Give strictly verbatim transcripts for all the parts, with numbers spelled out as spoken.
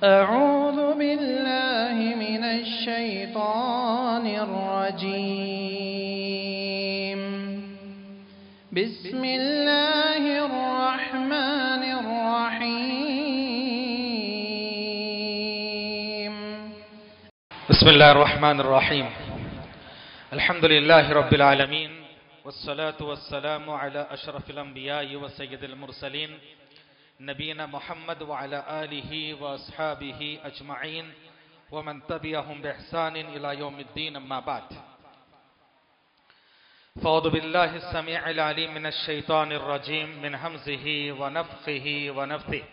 अऊज़ु बिल्लाहि मिनश शैतानिर रजीम। बिस्मिल्लाहिर रहमानिर रहीम। बिस्मिल्लाहिर रहमानिर रहीम। अल्हम्दुलिल्लाहि रब्बिल आलमीन वस्सलातु वस्सलामु अला अशरफिल अंबिया'i व सय्यिदिल मुरसलीन नबीना मुहम्मद व अला आलिहि व अस्हाबिहि अजमईन व मन तबिअहुम बिइहसानिन इला यौमिद्दीन, अम्मा बाद। फ़अऊज़ु बिल्लाहिस समीइल अलीम मिनश शैतानिर रजीम मिन हमज़िहि व नफ़्ख़िहि व नफ़्थिहि।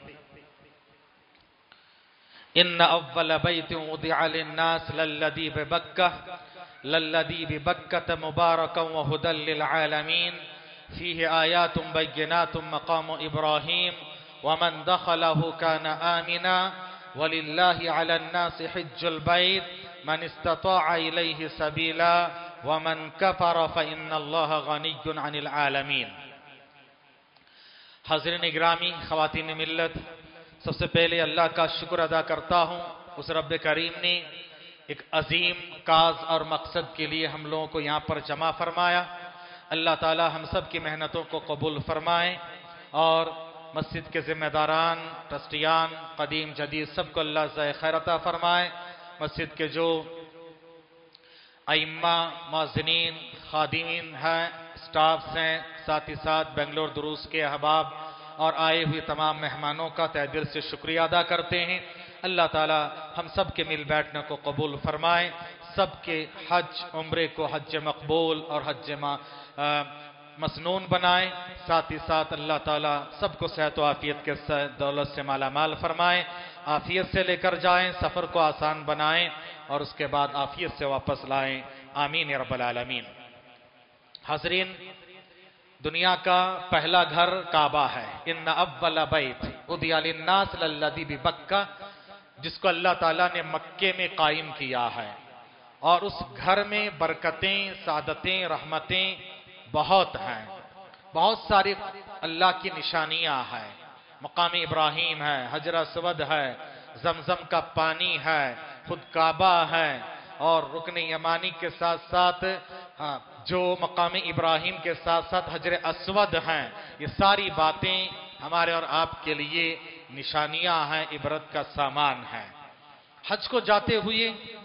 इन्न अव्वल बैतिन उदिअ लिन्नास लल्लज़ी बिबक्कह लल्लज़ी बिबक्कत मुबारकन व हुदल लिल आलमीन फ़ीहि आयातुन बय्यिनातुन मक़ामु इब्राहीम व मन दख़लहु कान आमिना वलिल्लाहि अलन्नासि हिज्जुल बैत मन इस्तताअ इलैहि सबीला व मन कफ़र फ़इन्नल्लाह गनिय्युन अनिल आलमीन। हाज़िरीन इकरामी, ख़वातीन मिल्लत, सबसे पहले अल्लाह का शुक्र अदा करता हूँ। उस रब्बे करीम ने एक अजीम काज और मकसद के लिए हम लोगों को यहाँ पर जमा फरमाया। अल्लाह ताला हम सब की मेहनतों को कबूल फरमाए और मस्जिद के जिम्मेदारान, ट्रस्टियान, कदीम जदीद सबको अल्लाह ज़ाए खैर अता फरमाए। मस्जिद के जो अइम्मा, मुअज़्ज़िनीन, खादिमीन हैं, स्टाफ्स हैं, साथ ही साथ बेंगलोर दुरूस के अहबाब और आए हुए तमाम मेहमानों का तहे दिल से शुक्रिया अदा करते हैं। अल्लाह ताला हम सब के मिल बैठने को कबूल फरमाए, सबके हज उम्रे को हज मकबूल और हज मसनून बनाए। साथ ही साथ अल्लाह ताला सबको सेहत व आफियत के दौलत से माला माल फरमाए, आफियत से लेकर जाएं, सफ़र को आसान बनाएं और उसके बाद आफियत से वापस लाएं। आमीन या रब्बल आलमीन। हाज़रीन, दुनिया का पहला घर काबा है। इन्ना अव्वल बैत उदिअ लिन्नास लल्लज़ी बिबक्का, जिसको अल्लाह ताला ने मक्के में कायम किया है और उस घर में बरकतें, सादतें, रहमतें बहुत हैं। बहुत सारी अल्लाह की निशानियां हैं। मकाम इब्राहीम है, हजर अस्वद है, जमजम का पानी है, खुद काबा है और रुकन यमानी के साथ साथ हाँ, जो मकाम इब्राहीम के साथ साथ हजर अस्वद हैं। ये सारी बातें हमारे और आपके लिए निशानियां हैं, इबरत का सामान है। हज को जाते हुए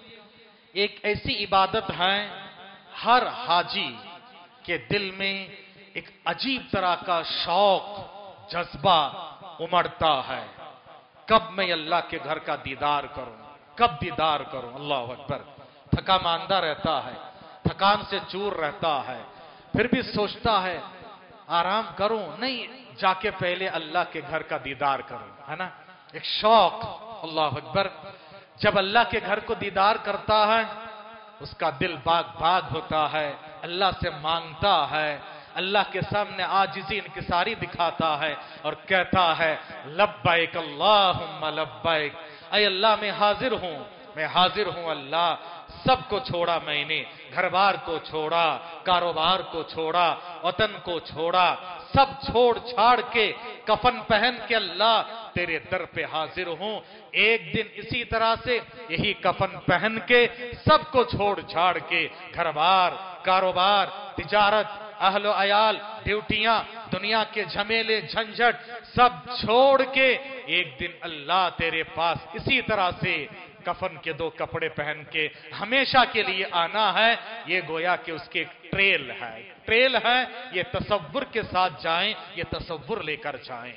एक ऐसी इबादत है, हर हाजी के दिल में एक अजीब तरह का शौक, जज्बा उमड़ता है। कब मैं अल्लाह के घर का दीदार करूं, कब दीदार करूं। अल्लाह अकबर। थका मांदा रहता है, थकान से चूर रहता है, फिर भी सोचता है आराम करूं, नहीं जाके पहले अल्लाह के घर का दीदार करूं, है ना। एक शौक। अल्लाह अकबर। जब अल्लाह के घर को दीदार करता है, उसका दिल बाग बाग होता है, अल्लाह से मांगता है, अल्लाह के सामने आजिज़ी इनकिसारी दिखाता है और कहता है लब्बैक अल्लाहुम्मा लब्बैक। ऐ अल्लाह मैं हाजिर हूं, मैं हाजिर हूं अल्लाह। सबको छोड़ा मैंने, घर बार को छोड़ा, कारोबार को छोड़ा, वतन को छोड़ा, सब छोड़ छाड़ के कफन पहन के अल्लाह तेरे दर पे हाजिर हूं। एक दिन इसी तरह से यही कफन पहन के सबको छोड़ छाड़ के घर बार, कारोबार, तिजारत, अहलो अयाल, ड्यूटियां, दुनिया के झमेले झंझट सब छोड़ के एक दिन अल्लाह तेरे पास इसी तरह से कफन के दो कपड़े पहन के हमेशा के लिए आना है। ये गोया कि उसके ट्रेल है, ट्रेल है। ये तसव्वुर के साथ जाएं, ये तसव्वुर लेकर जाएं।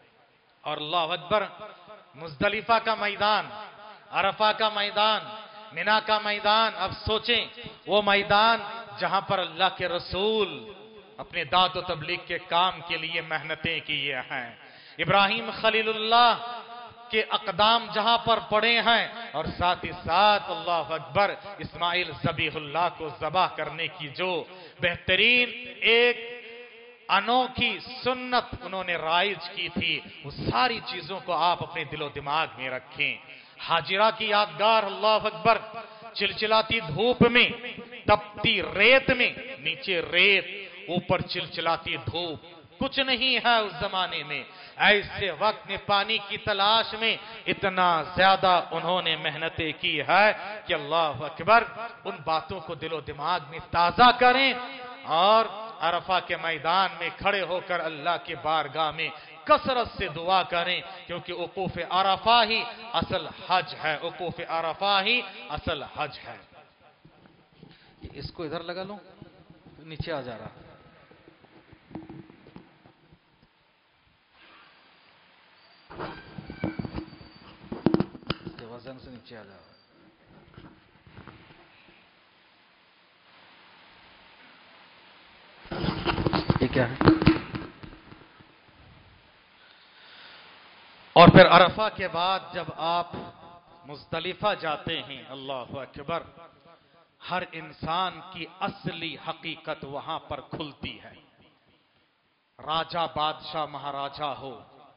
और अल्लाह अकबर, मुज़दलिफा का मैदान, अरफा का मैदान, मिना का मैदान, अब सोचें वो मैदान जहां पर अल्लाह के रसूल अपने दाद व तबलीग के काम के लिए मेहनतें किए हैं। इब्राहिम खलीलुल्लाह के अकदाम जहां पर पड़े हैं और साथ ही साथ अल्लाह अकबर इस्माइल ज़बीहुल्लाह को ज़बाह करने की जो बेहतरीन एक अनोखी सुन्नत उन्होंने राइज की थी, वो सारी चीजों को आप अपने दिलो दिमाग में रखें। हाजिरा की यादगार, अल्लाह अकबर, चिलचिलाती धूप में, तपती रेत में, नीचे रेत, ऊपर चिलचिलाती धूप, कुछ नहीं है उस जमाने में। ऐसे वक्त में पानी की तलाश में इतना ज्यादा उन्होंने मेहनतें की है कि अल्लाह अकबर, उन बातों को दिलो दिमाग में ताजा करें और अरफा के मैदान में खड़े होकर अल्लाह के बारगाह में कसरत से दुआ करें, क्योंकि उकूफ अरफा ही असल हज है। उकूफ अरफा ही असल हज है। इसको इधर लगा लो, नीचे आ जा रहा। इसके वजन से नीचे आ जा रहा। ये क्या है? और फिर अरफा के बाद जब आप मुज़दलिफा जाते हैं, अल्लाह अकबर, हर इंसान की असली हकीकत वहां पर खुलती है। राजा बादशाह महाराजा हो,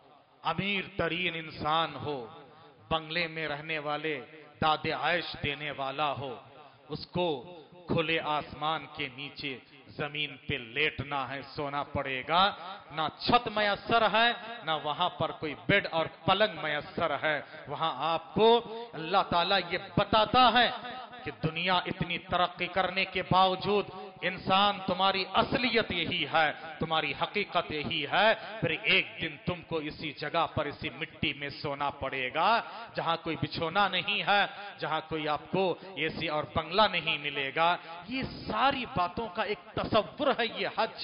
अमीर तरीन इंसान हो, बंगले में रहने वाले दादे आयश देने वाला हो, उसको खुले आसमान के नीचे जमीन पे लेटना है, सोना पड़ेगा। ना छत मयसर है, ना वहां पर कोई बेड और पलंग मयसर है। वहां आपको अल्लाह ताला ये बताता है कि दुनिया इतनी तरक्की करने के बावजूद इंसान, तुम्हारी असलियत यही है, तुम्हारी हकीकत यही है। फिर एक दिन तुमको इसी जगह पर, इसी मिट्टी में सोना पड़ेगा, जहां कोई बिछोना नहीं है, जहां कोई आपको एसी और बंगला नहीं मिलेगा। ये सारी बातों का एक तसव्वुर है ये हज।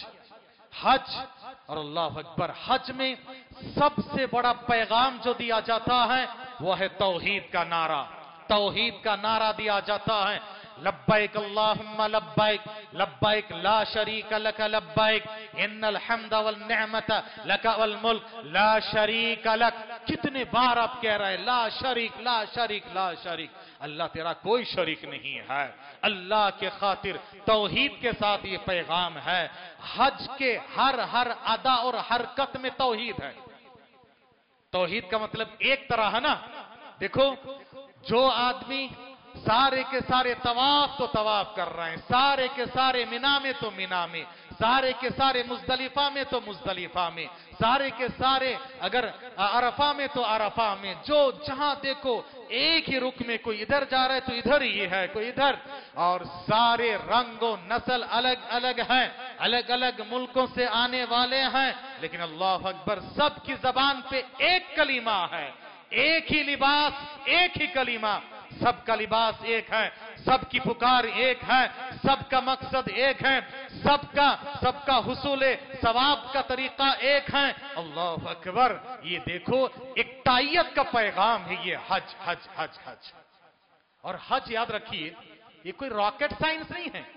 हज और अल्लाह अकबर, हज में सबसे बड़ा पैगाम जो दिया जाता है वह है तौहीद का नारा। तौहीद का नारा दिया जाता है, लब्बैक अल्लाहुम्मा लब्बैक, लब्बैक ला शरीक लक लब्बैक, इन्नल हम्दा वल निअमत लक वल मुल्क ला शरीक लक। कितने बार आप कह रहे हैं ला शरीक, ला शरीक, ला शरीक। अल्लाह तेरा कोई शरीक नहीं है। अल्लाह के खातिर तौहीद के साथ ये पैगाम है। हज के हर हर अदा और हरकत में तौहीद है। तौहीद का मतलब एक तरह है ना, देखो जो आदमी सारे के सारे तवाफ तो तवाफ कर रहे हैं, सारे के सारे मिना में तो मिना में, सारे के सारे मुज़दलिफा में तो मुज़दलिफा में, सारे के सारे अगर अरफा में तो अरफा में, जो जहां देखो एक ही रुख में, कोई इधर जा रहा है तो इधर ही है, कोई इधर, और सारे रंगों नस्ल अलग अलग हैं, अलग अलग मुल्कों से आने वाले हैं, लेकिन अल्लाह अकबर, सबकी जबान पे एक कलीमा है, एक ही लिबास, एक ही कलीमा। सबका लिबास एक है, सबकी पुकार एक है, सबका मकसद एक है, सबका सबका हुसूले सवाब का तरीका एक है। अल्लाह अकबर, ये देखो इकताईयत का पैगाम है ये हज, हज, हज, हज। और हज याद रखिए, ये कोई रॉकेट साइंस नहीं है,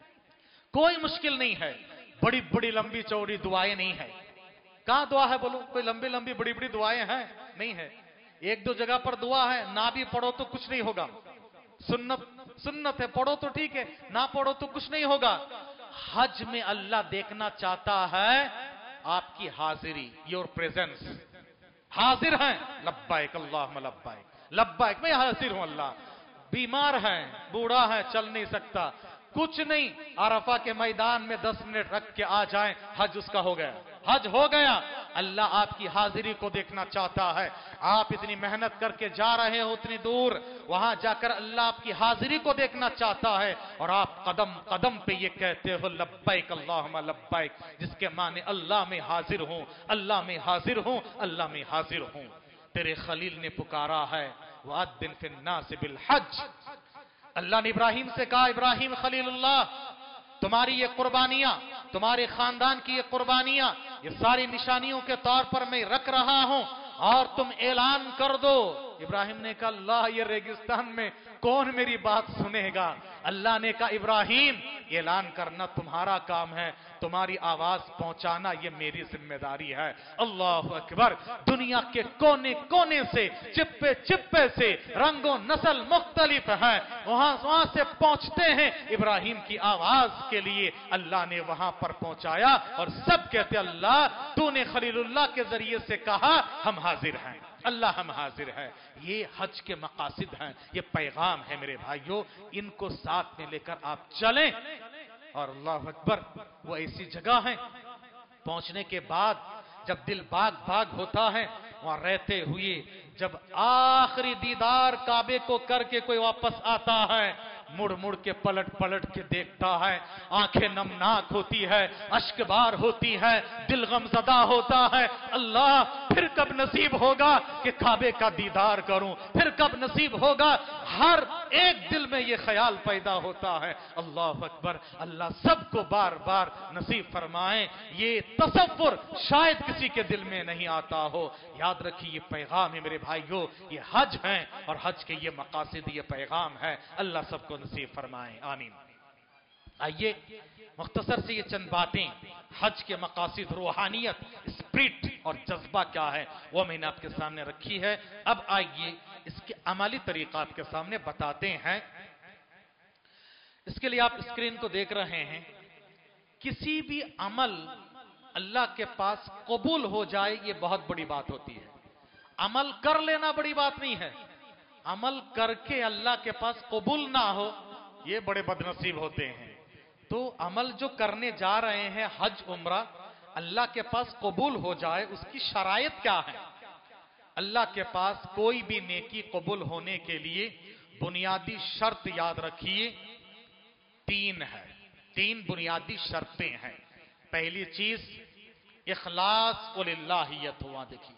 कोई मुश्किल नहीं है, बड़ी बड़ी लंबी चौड़ी दुआएं नहीं है। कहां दुआ है बोलो? कोई लंबी लंबी बड़ी बड़ी दुआएं हैं? नहीं है। एक दो जगह पर दुआ है, ना भी पढ़ो तो कुछ नहीं होगा। सुन्नत सुन्नत है, पढ़ो तो ठीक है, ना पढ़ो तो कुछ नहीं होगा। हज में अल्लाह देखना चाहता है आपकी हाजिरी, योर प्रेजेंस। हाजिर हैं, लब्बाइक अल्लाहुम्मा लब्बाइक, लब्बाइक मैं हाजिर हूं अल्लाह। बीमार है, बूढ़ा है, चल नहीं सकता, कुछ नहीं, अरफा के मैदान में दस मिनट रख के आ जाएं, हज उसका हो गया, हज हो गया। अल्लाह आपकी हाजिरी को देखना चाहता है। आप इतनी मेहनत करके जा रहे हो उतनी दूर, वहां जाकर अल्लाह आपकी हाजिरी को देखना चाहता है, और आप कदम कदम पे ये कहते हो लब्बैक अल्लाहुम्मा लब्बैक, जिसके माने अल्लाह में हाजिर हूं, अल्लाह में हाजिर हूं, अल्लाह में हाजिर हूं। तेरे खलील ने पुकारा है, वअद्दिन फिन्नास बिल हज। अल्लाह ने इब्राहिम से कहा, इब्राहिम खलीलुल्लाह, तुम्हारी ये कुर्बानियां, तुम्हारे खानदान की ये कुर्बानियां, ये सारी निशानियों के तौर पर मैं रख रहा हूं, और तुम ऐलान कर दो। इब्राहिम ने कहा, अल्लाह ये रेगिस्तान में कौन मेरी बात सुनेगा? अल्लाह ने कहा, इब्राहिम ऐलान करना तुम्हारा काम है, तुम्हारी आवाज पहुंचाना ये मेरी जिम्मेदारी है। अल्लाह अकबर, दुनिया के कोने कोने से, चिप्पे चिप्पे से, रंगों नस्ल मुख्तलिफ है, वहां वहां से पहुंचते हैं इब्राहिम की आवाज के लिए। अल्लाह ने वहां पर पहुंचाया, और सब कहते अल्लाह तूने खलीलुल्लाह के जरिए से कहा हम हाजिर हैं, अल्लाह हम हाजिर है। ये हज के मकासिद हैं, ये पैगाम है मेरे भाइयों, इनको साथ में लेकर आप चलें। और अल्लाह अकबर, वो ऐसी जगह है पहुंचने के बाद जब दिल बाग बाग होता है, वहां रहते हुए जब आखिरी दीदार काबे को करके कोई वापस आता है, मुड़ मुड़ के पलट पलट के देखता है, आंखें नमनाक होती है, अश्कबार होती है, दिल गमज़दा होता है। अल्लाह फिर कब नसीब होगा कि काबे का दीदार करूं, फिर कब नसीब होगा। हर एक दिल में यह ख्याल पैदा होता है। अल्लाह अकबर, अल्लाह सबको बार बार नसीब फरमाए। ये तसव्वुर शायद किसी के दिल में नहीं आता हो। याद रखिए, ये पैगाम है मेरे भाइयों, ये हज है और हज के ये मकासद, ये पैगाम है। अल्लाह सबको नसीब फरमाए, आमीन। आइए मुख्तसर से ये चंद बातें, हज के मकासद, रूहानियत, स्पिरिट और जज्बा क्या है, वो मैंने आपके सामने रखी है। अब आइए इसके अमली तरीका आपके सामने बताते हैं। इसके लिए आप स्क्रीन को देख रहे हैं। किसी भी अमल अल्लाह के पास कबूल हो जाए, ये बहुत बड़ी बात होती है। अमल कर लेना बड़ी बात नहीं है, अमल करके अल्लाह के पास कबूल ना हो, ये बड़े बदनसीब होते हैं। तो अमल जो करने जा रहे हैं, हज उम्रा, अल्लाह के पास कबूल हो जाए, उसकी शराइत क्या है? अल्लाह के पास कोई भी नेकी कबूल होने के लिए बुनियादी शर्त याद रखिए, तीन है। तीन बुनियादी शर्तें हैं। पहली चीज इखलास व लिल्लाहियत हुआ। देखिए,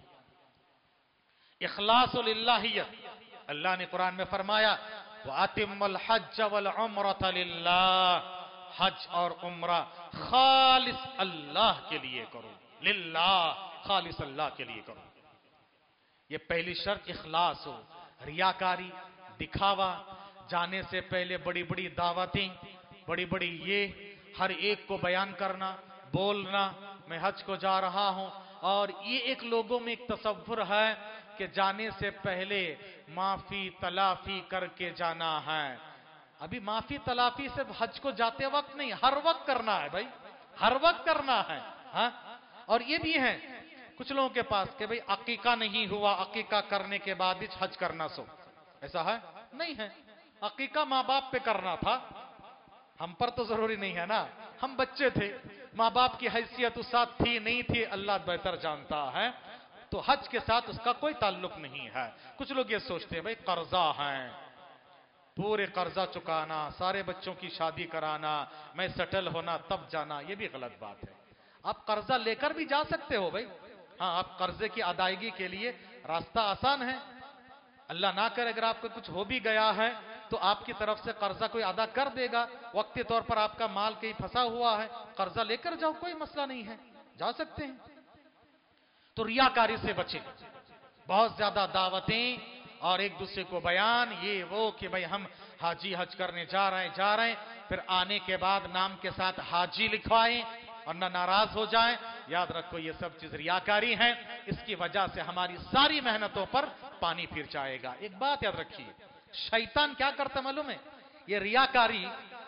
इखलास व लिल्लाहियत। अल्लाह ने कुरान में फरमाया, वअतिम्मुल हज्ज वल उम्रता लिल्लाह, हज और उम्रा खालिस अल्लाह के लिए करो, लिल्लाह, खालिस अल्लाह के लिए करो। ये पहली शर्त इखलास हो। रियाकारी, दिखावा, जाने से पहले बड़ी बड़ी दावतें, बड़ी बड़ी ये हर एक को बयान करना, बोलना, मैं हज को जा रहा हूं। और ये एक लोगों में एक तसव्वुर है कि जाने से पहले माफी तलाफी करके जाना है। अभी माफी तलाफी से हज को जाते वक्त नहीं, हर वक्त करना है भाई, हर वक्त करना है। हाँ? और ये भी है कुछ लोगों के पास कि भाई अकीका नहीं हुआ, अकीका करने के बाद ही हज करना। सो ऐसा है? नहीं है। अकीका माँ बाप पे करना था, हम पर तो जरूरी नहीं है ना। हम बच्चे थे, माँ बाप की हैसियत उस साथ थी नहीं थी, अल्लाह बेहतर जानता है। तो हज के साथ उसका कोई ताल्लुक नहीं है। कुछ लोग ये सोचते हैं भाई कर्जा है, पूरे कर्जा चुकाना, सारे बच्चों की शादी कराना, मैं सेटल होना तब जाना, ये भी गलत बात है। आप कर्जा लेकर भी जा सकते हो भाई। हाँ, आप कर्जे की अदायगी के लिए रास्ता आसान है। अल्लाह ना करे अगर आपको कुछ हो भी गया है तो आपकी तरफ से कर्जा कोई अदा कर देगा। वक्ती तौर पर आपका माल कहीं फंसा हुआ है, कर्जा लेकर जाओ, कोई मसला नहीं है, जा सकते हैं। तो रियाकारी से बचें। बहुत ज्यादा दावतें और एक दूसरे को बयान, ये वो कि भाई हम हाजी हज करने जा रहे हैं जा रहे हैं फिर आने के बाद नाम के साथ हाजी लिखवाएं और न नाराज हो जाएं। याद रखो, ये सब चीज रियाकारी है। इसकी वजह से हमारी सारी मेहनतों पर पानी फिर जाएगा। एक बात याद रखिए, शैतान क्या करता मालूम है? ये रियाकारी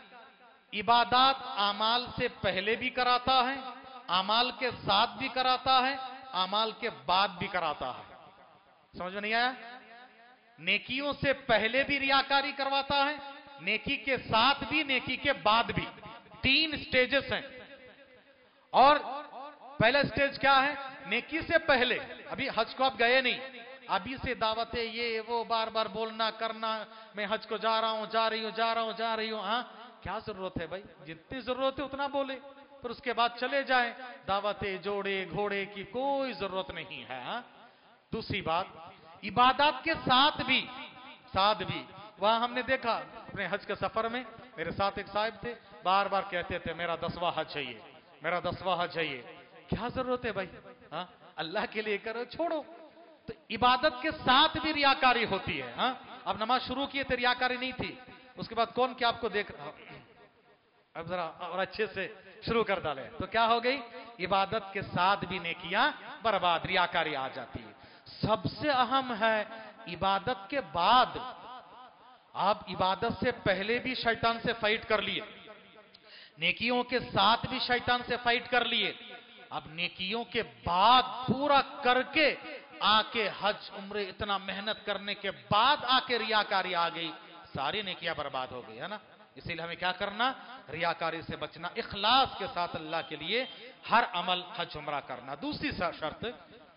इबादत आमाल से पहले भी कराता है, आमाल के साथ भी कराता है, आमाल के बाद भी कराता है। समझ में नहीं आया? नेकियों से पहले भी रियाकारी करवाता है, नेकी के साथ भी, नेकी के बाद भी। तीन स्टेजेस हैं। और पहला स्टेज क्या है? नेकी से पहले, अभी हज को आप गए नहीं, अभी से दावतें ये वो बार बार बोलना करना, मैं हज को जा रहा हूं जा रही हूं जा रहा हूं जा रही हूं। हाँ, क्या जरूरत है भाई? जितनी जरूरत है उतना बोले, फिर उसके बाद चले जाए। दावतें जोड़े घोड़े की कोई जरूरत नहीं है। हाँ? दूसरी बात, इबादत के साथ भी साथ भी वहां हमने देखा अपने हज के सफर में, मेरे साथ एक साहब थे, बार बार कहते थे मेरा दसवां हज है ये, मेरा दसवां हज है ये। क्या जरूरत है भाई? हाँ, अल्लाह के लिए करो, छोड़ो। तो इबादत के साथ भी रियाकारी होती है। हाँ, अब नमाज शुरू किए थे, रियाकारी नहीं थी, उसके बाद कौन क्या आपको देख रहा, अब जरा और अच्छे से शुरू कर डाले तो क्या हो गई? इबादत के साथ भी नेकियां बर्बाद, रियाकारी आ जाती है। सबसे अहम है इबादत के बाद। आप इबादत से पहले भी शैतान से फाइट कर लिए, नेकियों के साथ भी शैतान से फाइट कर लिए, अब नेकियों के बाद पूरा करके आके हज उम्रे इतना मेहनत करने के बाद आके रियाकारी आ गई, सारी नेकियां बर्बाद हो गई, है ना? इसीलिए हमें क्या करना, रियाकारी से बचना, इखलास के साथ अल्लाह के लिए हर अमल हज उमरा करना। दूसरी शर्त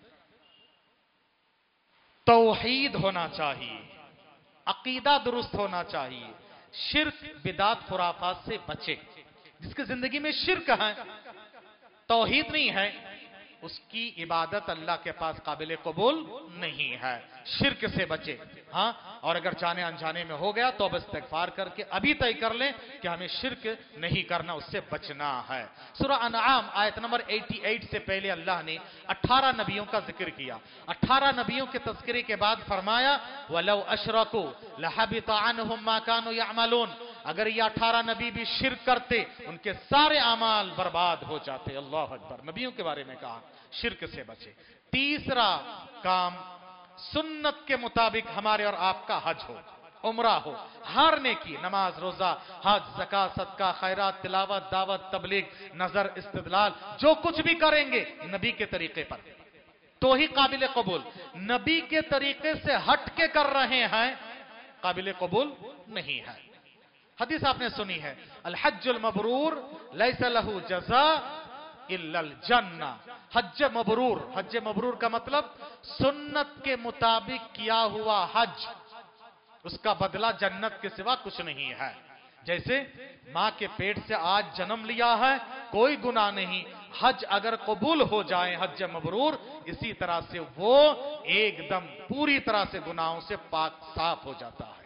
तौहीद होना चाहिए, अकीदा दुरुस्त होना चाहिए, शिर्क बिदात खुराफात से बचे। जिसकी जिंदगी में शिर्क है, तौहीद नहीं है, उसकी इबादत अल्लाह के पास काबिल कबूल नहीं है। शिर्क से बचे। हाँ, और अगर जाने अनजाने में हो गया तो बस इस्तिगफार करके अभी तय कर लें कि हमें शिर्क नहीं करना, उससे बचना है। सूरह अनआम आयत नंबर अठासी से पहले अल्लाह ने अठारह नबियों का जिक्र किया। अठारह नबियों के तज़किरे के बाद फरमाया वलौ अशरकू लहबित अन्हुम मा कानू यअमलून, अगर ये अठारह नबी भी शिर्क करते उनके सारे अमाल बर्बाद हो जाते। अल्लाह अकबर। नबियों के बारे में कहा शिर्क से बचे। तीसरा काम, सुन्नत के मुताबिक हमारे और आपका हज हो, उम्रा हो, हर नेकी, नमाज, रोजा, हज, ज़कात, सदका, खैरात, तिलावत, दावत, तबलीग, नजर, इस्तिदलाल, जो कुछ भी करेंगे नबी के तरीके पर तो ही काबिल कबूल। नबी के तरीके से हट के कर रहे हैं, काबिल कबूल नहीं है। हदीस आपने सुनी है, अल हज्जुल मबरूर लैसा लहू जज़ा इल्लल जन्ना। हज मबरूर, हज मबरूर का मतलब सुन्नत के मुताबिक किया हुआ हज, उसका बदला जन्नत के सिवा कुछ नहीं है। जैसे मां के पेट से आज जन्म लिया है, कोई गुनाह नहीं, हज अगर कबूल हो जाए, हज मबरूर, इसी तरह से वो एकदम पूरी तरह से गुनाहों से पाक साफ हो जाता है।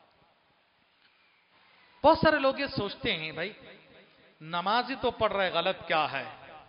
बहुत सारे लोग ये सोचते हैं भाई नमाज ही तो पढ़ रहे, गलत क्या है,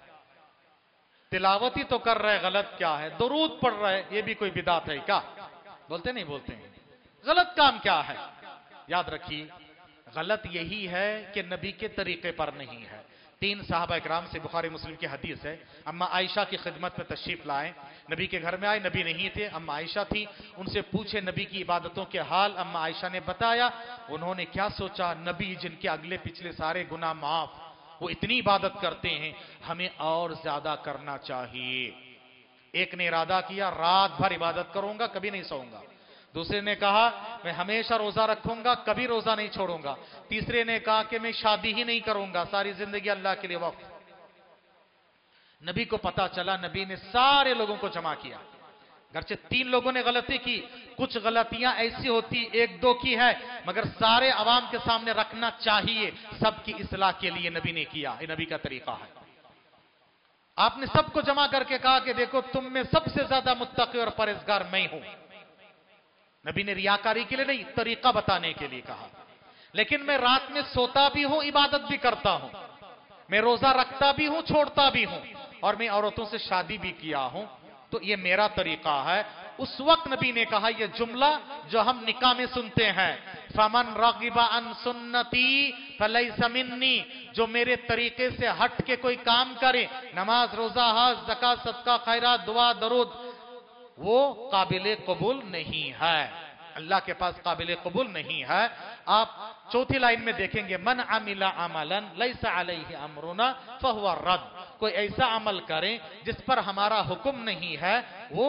तिलावती तो कर रहे, गलत क्या है, दुरूद पढ़ रहे, ये भी कोई बिदात है क्या? बोलते नहीं बोलते हैं, गलत काम क्या है? याद रखिए, गलत यही है कि नबी के तरीके पर नहीं है। तीन साहबा इकराम से बुखारी मुस्लिम की हदीस है, अम्मा आयशा की खिदमत में तशरीफ लाए, नबी के घर में आए, नबी नहीं थे, अम्मा आयशा थी, उनसे पूछे नबी की इबादतों के हाल। अम्मा आयशा ने बताया, उन्होंने क्या सोचा, नबी जिनके अगले पिछले सारे गुनाह माफ, वो इतनी इबादत करते हैं, हमें और ज्यादा करना चाहिए। एक ने इरादा किया, रात भर इबादत करूंगा, कभी नहीं सोऊंगा। दूसरे ने कहा, मैं हमेशा रोजा रखूंगा, कभी रोजा नहीं छोड़ूंगा। तीसरे ने कहा कि मैं शादी ही नहीं करूंगा, सारी जिंदगी अल्लाह के लिए वक्फ। नबी को पता चला, नबी ने सारे लोगों को जमा किया। गर्चे तीन लोगों ने गलती की, कुछ गलतियां ऐसी होती एक दो की है, मगर सारे अवाम के सामने रखना चाहिए, सबकी इस्लाह के लिए नबी ने किया। ये नबी का तरीका है। आपने सबको जमा करके कहा कि देखो, तुम में सबसे ज्यादा मुत्तकी और परहेजगार मैं हूं। नबी ने रियाकारी के लिए नहीं, तरीका बताने के लिए कहा। लेकिन मैं रात में सोता भी हूं, इबादत भी करता हूं, मैं रोजा रखता भी हूं, छोड़ता भी हूं, और मैं औरतों से शादी भी किया हूं, तो ये मेरा तरीका है। उस वक्त नबी ने कहा यह जुमला जो हम निकाह में सुनते हैं, फमन रगिबा अन सुन्नती फलैसा मिन्नी, जो मेरे तरीके से हट के कोई काम करे, नमाज, रोजा, हज, ज़कात, सदका, खैरात, दुआ, दरूद, वो काबिल कबूल नहीं है, अल्लाह के पास काबिल कबूल नहीं है। आप चौथी लाइन में देखेंगे, मन अमिला अमलन लैसा अलैहि अमरुना फहुवा रद्द, कोई ऐसा अमल करें जिस पर हमारा हुक्म नहीं है, वो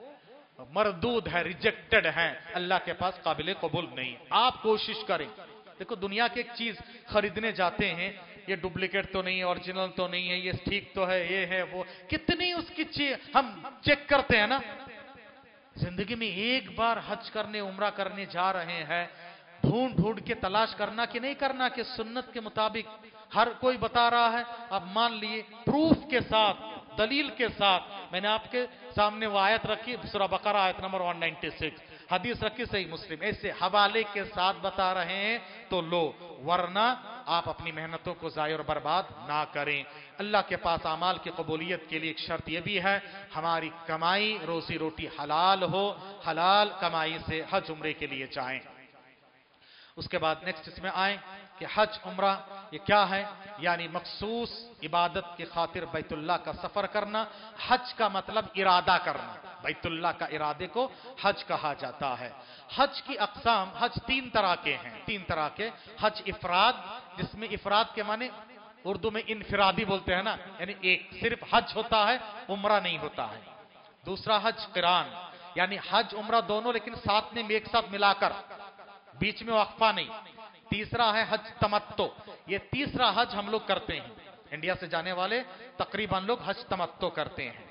मरदूद है, रिजेक्टेड है, अल्लाह के पास काबिल कबूल नहीं। आप कोशिश करें, देखो दुनिया की एक चीज खरीदने जाते हैं, ये डुप्लीकेट तो नहीं है, ओरिजिनल तो नहीं है, ये ठीक तो है, ये है वो, कितनी उसकी चीज हम चेक करते हैं ना। जिंदगी में एक बार हज करने, उम्रा करने जा रहे हैं, ढूंढ ढूंढ के तलाश करना कि नहीं करना कि सुन्नत के मुताबिक हर कोई बता रहा है, आप मान लिए, प्रूफ के साथ, दलील के साथ। मैंने आपके सामने वो आयत रखी, सूरह बकरा आयत नंबर एक सौ छियानवे, हदीस रखी सही मुस्लिम, ऐसे हवाले के साथ बता रहे हैं तो लो, वरना आप अपनी मेहनतों को ज़ाय और बर्बाद ना करें। अल्लाह के पास अमाल की कबूलियत के लिए एक शर्त यह भी है, हमारी कमाई, रोजी रोटी हलाल हो, हलाल कमाई से हज उम्रे के लिए जाएं। उसके बाद नेक्स्ट इसमें आए कि हज उम्रा ये क्या है, यानी मखसूस इबादत की खातिर बैतुल्लाह का सफर करना। हज का मतलब इरादा करना, बैतुल्लाह का इरादे को हज कहा जाता है। हज की अक़साम, हज तीन तरह के हैं, तीन तरह के। हज इफराद, जिसमें इफराद के माने उर्दू में इनफिरादी बोलते हैं ना, यानी एक सिर्फ हज होता है, उम्रा नहीं होता है। दूसरा हज क़िरान, यानी हज उम्रा दोनों लेकिन साथ में एक साथ मिलाकर, बीच में वक्फा नहीं। तीसरा है हज तमत्तो। ये तीसरा हज हम लोग करते हैं, इंडिया से जाने वाले तकरीबन लोग हज तमत्तो करते हैं।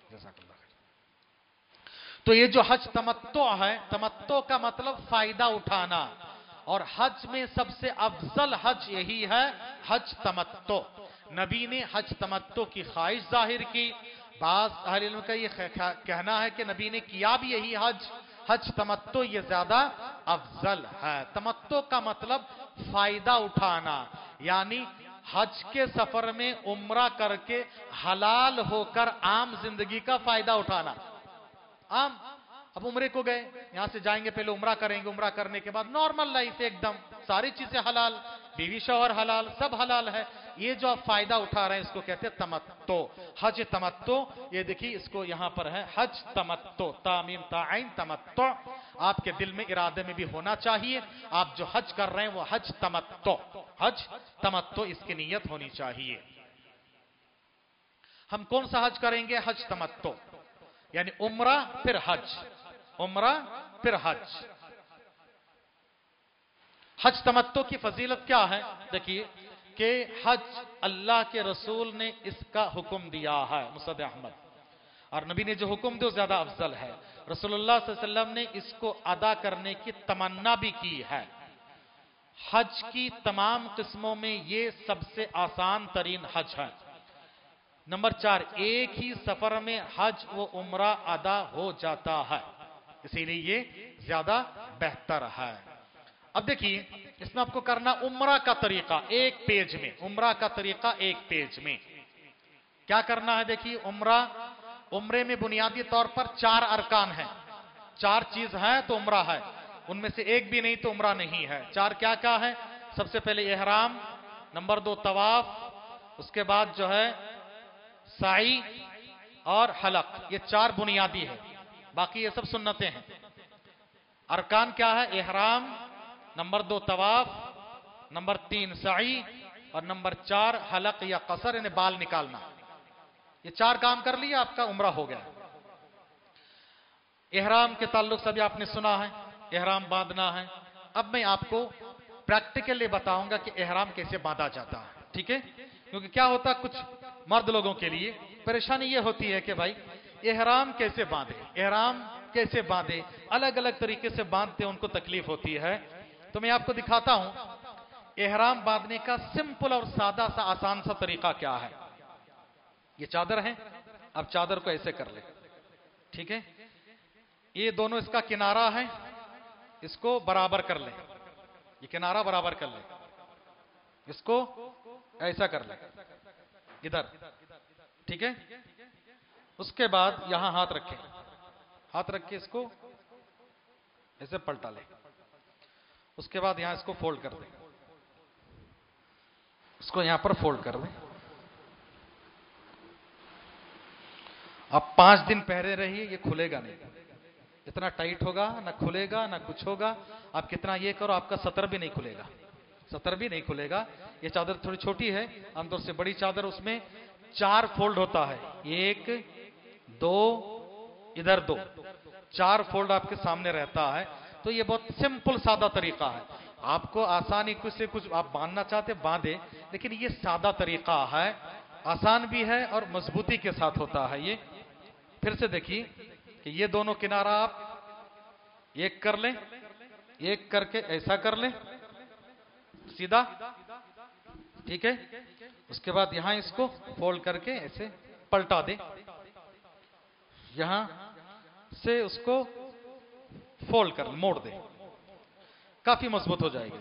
तो ये जो हज तमत्तो है, तमत्तो का मतलब फायदा उठाना, और हज में सबसे अफजल हज यही है, हज तमत्तो। नबी ने हज तमत्तो की ख्वाहिश जाहिर की। बाज़ अहले इल्म का ये कहना है कि नबी ने किया भी यही हज, हज तमत्तो ये ज्यादा अफजल है। तमत्तो का मतलब फायदा उठाना, यानी हज के सफर में उम्रा करके हलाल होकर आम जिंदगी का फायदा उठाना। आम अब उम्रे को गए, यहां से जाएंगे, पहले उम्रा करेंगे, उम्रा करने के बाद नॉर्मल लाइफ एकदम, सारी चीजें हलाल, बीवी शौहर हलाल, सब हलाल है। ये जो आप फायदा उठा रहे हैं इसको कहते हैं तमत्तो, हज तमत्तो। ये देखिए इसको यहां पर है हज तमत्तो, तामीम ताइन तमत्तो। आपके दिल में इरादे में भी होना चाहिए, आप जो हज कर रहे हैं वो हज तमत्तो, हज तमत्तो इसकी नीयत होनी चाहिए। हम कौन सा हज करेंगे? हज तमत्तो, यानी उम्रा फिर हज, उम्रा फिर हज। हज तमत्तो की फजीलत क्या है? देखिए कि हज अल्लाह के रसूल ने इसका हुक्म दिया है, मुसद अहमद, और नबी ने जो हुक्म दिया ज्यादा अफजल है। रसूलुल्लाह सल्लल्लाहु अलैहि वसल्लम ने इसको अदा करने की तमन्ना भी की है। हज की तमाम किस्मों में ये सबसे आसान तरीन हज है। नंबर चार, एक ही सफर में हज व उम्रा अदा हो जाता है, इसीलिए ये ज्यादा बेहतर है। अब देखिए इसमें आपको करना उम्रा का तरीका एक पेज में, उम्रा का तरीका एक पेज में क्या करना है? देखिए उम्रा, उम्रे में बुनियादी तौर पर चार अरकान हैं, चार चीज है तो उम्रा है, उनमें से एक भी नहीं तो उम्रा नहीं है। चार क्या क्या है? सबसे पहले एहराम, नंबर दो तवाफ, उसके बाद जो है साई और हलक, ये चार बुनियादी है, बाकी ये सब सुन्नतें हैं। अरकान क्या है? एहराम, नंबर दो तवाफ, नंबर तीन साई और नंबर चार हलक या कसर, यानी बाल निकालना। ये चार काम कर लिया, आपका उम्रा हो गया। एहराम के ताल्लुक से भी आपने सुना है, एहराम बांधना है। अब मैं आपको प्रैक्टिकली बताऊंगा कि एहराम कैसे बांधा जाता है, ठीक है? क्योंकि क्या होता है, कुछ मर्द लोगों के लिए परेशानी ये होती है कि भाई एहराम कैसे बांधे, एहराम कैसे बांधे, अलग अलग तरीके से बांधते हैं, उनको तकलीफ होती है। तो मैं आपको दिखाता हूं एहराम बांधने का सिंपल और सादा सा आसान सा तरीका क्या है। ये चादर है, अब चादर को ऐसे कर ले, ठीक है? ये दोनों इसका किनारा है, इसको बराबर कर ले, ये किनारा बराबर कर ले, इसको ऐसा कर ले इधर, ठीक है? उसके बाद यहां हाथ रखे, हाथ रख के इसको ऐसे पलटा ले, उसके बाद यहां इसको फोल्ड कर दे, इसको यहां पर फोल्ड कर दे। आप पांच दिन पहरे रहिए, ये खुलेगा नहीं, इतना टाइट होगा, ना खुलेगा ना कुछ होगा। आप कितना ये करो, आपका सतर भी नहीं खुलेगा, सतर भी नहीं खुलेगा। ये चादर थोड़ी छोटी है, आमतौर से बड़ी चादर, उसमें चार फोल्ड होता है, एक दो इधर दो, चार फोल्ड आपके सामने रहता है। तो ये बहुत सिंपल सादा तरीका है। आपको आसानी कुछ से कुछ आप बांधना चाहते बांधे, लेकिन ये सादा तरीका है, आसान भी है और मजबूती के साथ होता है ये। फिर से देखिए कि ये दोनों किनारा आप एक कर लें, एक करके ऐसा कर लें सीधा, ठीक है? उसके बाद यहां इसको फोल्ड करके ऐसे पलटा दे, यहां से उसको फोल्ड कर मोड़ दे, काफी मजबूत हो जाएगी।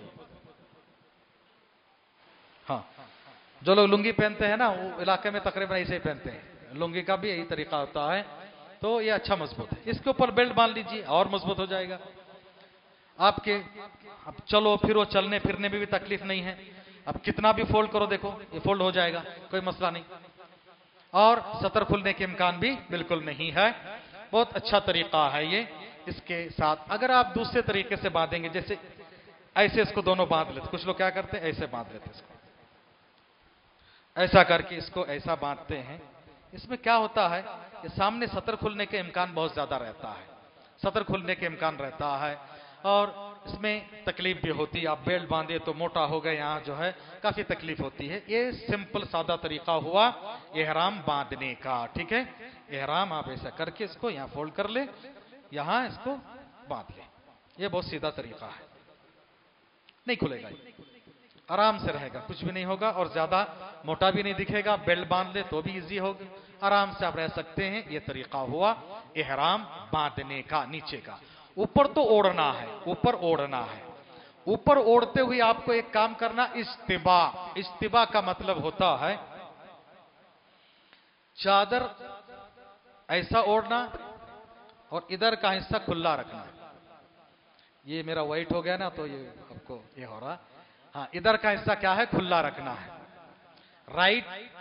हाँ, जो लोग लुंगी पहनते हैं ना, वो इलाके में तकरीबन ऐसे ही पहनते हैं, लुंगी का भी यही तरीका होता है। तो ये अच्छा मजबूत है। इसके ऊपर बेल्ट बांध लीजिए और मजबूत हो जाएगा आपके। अब चलो फिरो, चलने फिरने में भी तकलीफ नहीं है। अब कितना भी फोल्ड करो, देखो ये फोल्ड हो जाएगा, कोई मसला नहीं, और सतर खुलने के इम्कान भी बिल्कुल नहीं है। बहुत अच्छा तरीका है ये। इसके साथ अगर आप दूसरे तरीके से बांधेंगे, जैसे ऐसे इसको दोनों बांध लेते, कुछ लोग क्या करते हैं ऐसे बांध लेते, इसको ऐसा करके इसको ऐसा बांधते हैं। इसमें क्या होता है कि सामने सतर खुलने के इम्कान बहुत ज्यादा रहता है, सतर खुलने के इम्कान रहता है। और इसमें तकलीफ भी होती है। आप बेल्ट बांधे तो मोटा हो गए, यहाँ जो है काफी तकलीफ होती है। ये सिंपल सादा तरीका हुआ एहराम बांधने का, ठीक है। एहराम आप ऐसा करके इसको यहाँ फोल्ड कर ले, यहाँ इसको बांध ले, ये बहुत सीधा तरीका है, नहीं खुलेगा, ये आराम से रहेगा, कुछ भी नहीं होगा और ज्यादा मोटा भी नहीं दिखेगा। बेल्ट बांध ले तो भी इजी होगी, आराम से आप रह सकते हैं। ये तरीका हुआ एहराम बांधने का। नीचे का, ऊपर तो ओढ़ना है, ऊपर ओढ़ना है। ऊपर ओढ़ते हुए आपको एक काम करना, इस्तिबा। इस्तिबा का मतलब होता है चादर ऐसा ओढ़ना और इधर का हिस्सा खुला रखना। ये मेरा वाइट हो गया ना, तो ये आपको ये हो रहा। हाँ, इधर का हिस्सा क्या है, खुला रखना है। राइट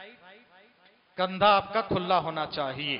कंधा आपका खुला होना चाहिए।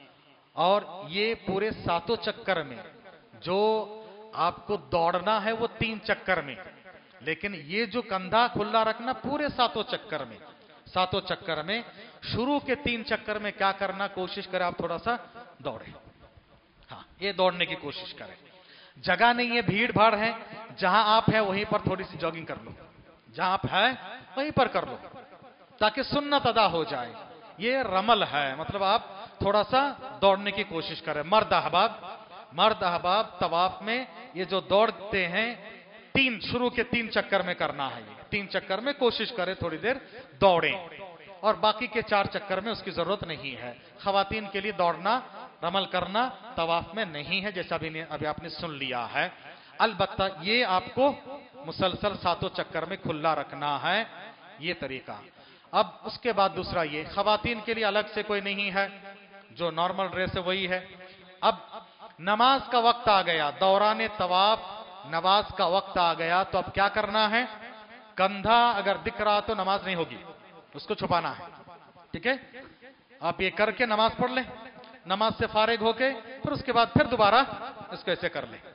और ये पूरे सातों चक्कर में जो आपको दौड़ना है वो तीन चक्कर में, लेकिन ये जो कंधा खुला रखना पूरे सातों चक्कर में। सातों चक्कर में शुरू के तीन चक्कर में क्या करना, कोशिश करें आप थोड़ा सा दौड़े। हाँ, ये दौड़ने की कोशिश करें। जगह नहीं है, भीड़ भाड़ है, जहां आप है वहीं पर थोड़ी सी जॉगिंग कर लो, जहां आप है वहीं पर कर लो, ताकि सुन्नत अदा हो जाए। ये रमल है, मतलब आप थोड़ा सा दौड़ने की कोशिश करें। मर्द अहबाब, मर्द अहबाब तवाफ में ये जो दौड़ते हैं, तीन शुरू के तीन चक्कर में करना है। ये तीन चक्कर में कोशिश करें थोड़ी देर दौड़ें, और बाकी के चार चक्कर में उसकी जरूरत नहीं है। खवातीन के लिए दौड़ना, रमल करना तवाफ में नहीं है, जैसा भी अभी आपने सुन लिया है। अलबत्ता ये आपको मुसलसल सातों चक्कर में खुला रखना है, ये तरीका। अब उसके बाद दूसरा, ये खवातीन के लिए अलग से कोई नहीं है, जो नॉर्मल ड्रेस है वही है। अब नमाज का वक्त आ गया, दौरान तवाफ नमाज का वक्त आ गया, तो अब क्या करना है, कंधा अगर दिख रहा तो नमाज नहीं होगी, उसको छुपाना है, ठीक है। आप ये करके नमाज पढ़ लें, नमाज से फारिग होके फिर उसके बाद फिर दोबारा इसको ऐसे कर लें।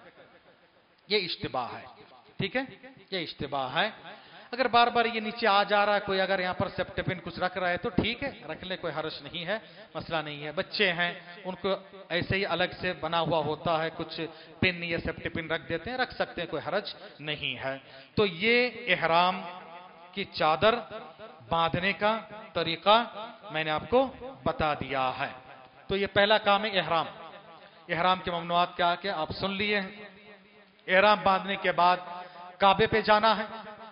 ये इज्तिबा है, ठीक है, ये इज्तिबा है। अगर बार बार ये नीचे आ जा रहा है, कोई अगर यहाँ पर सेप्टेपिन कुछ रख रहा है तो ठीक है, रख ले, कोई हर्ज नहीं है, मसला नहीं है। बच्चे हैं, उनको ऐसे ही अलग से बना हुआ होता है, कुछ पिन या सेप्टेपिन रख देते हैं, रख सकते हैं, कोई हर्ज नहीं है। तो ये इहराम की चादर बांधने का तरीका मैंने आपको बता दिया है। तो ये पहला काम है इहराम। इहराम के ममनुआत क्या क्या आप सुन लिए हैं। इहराम बांधने के बाद काबे पे जाना है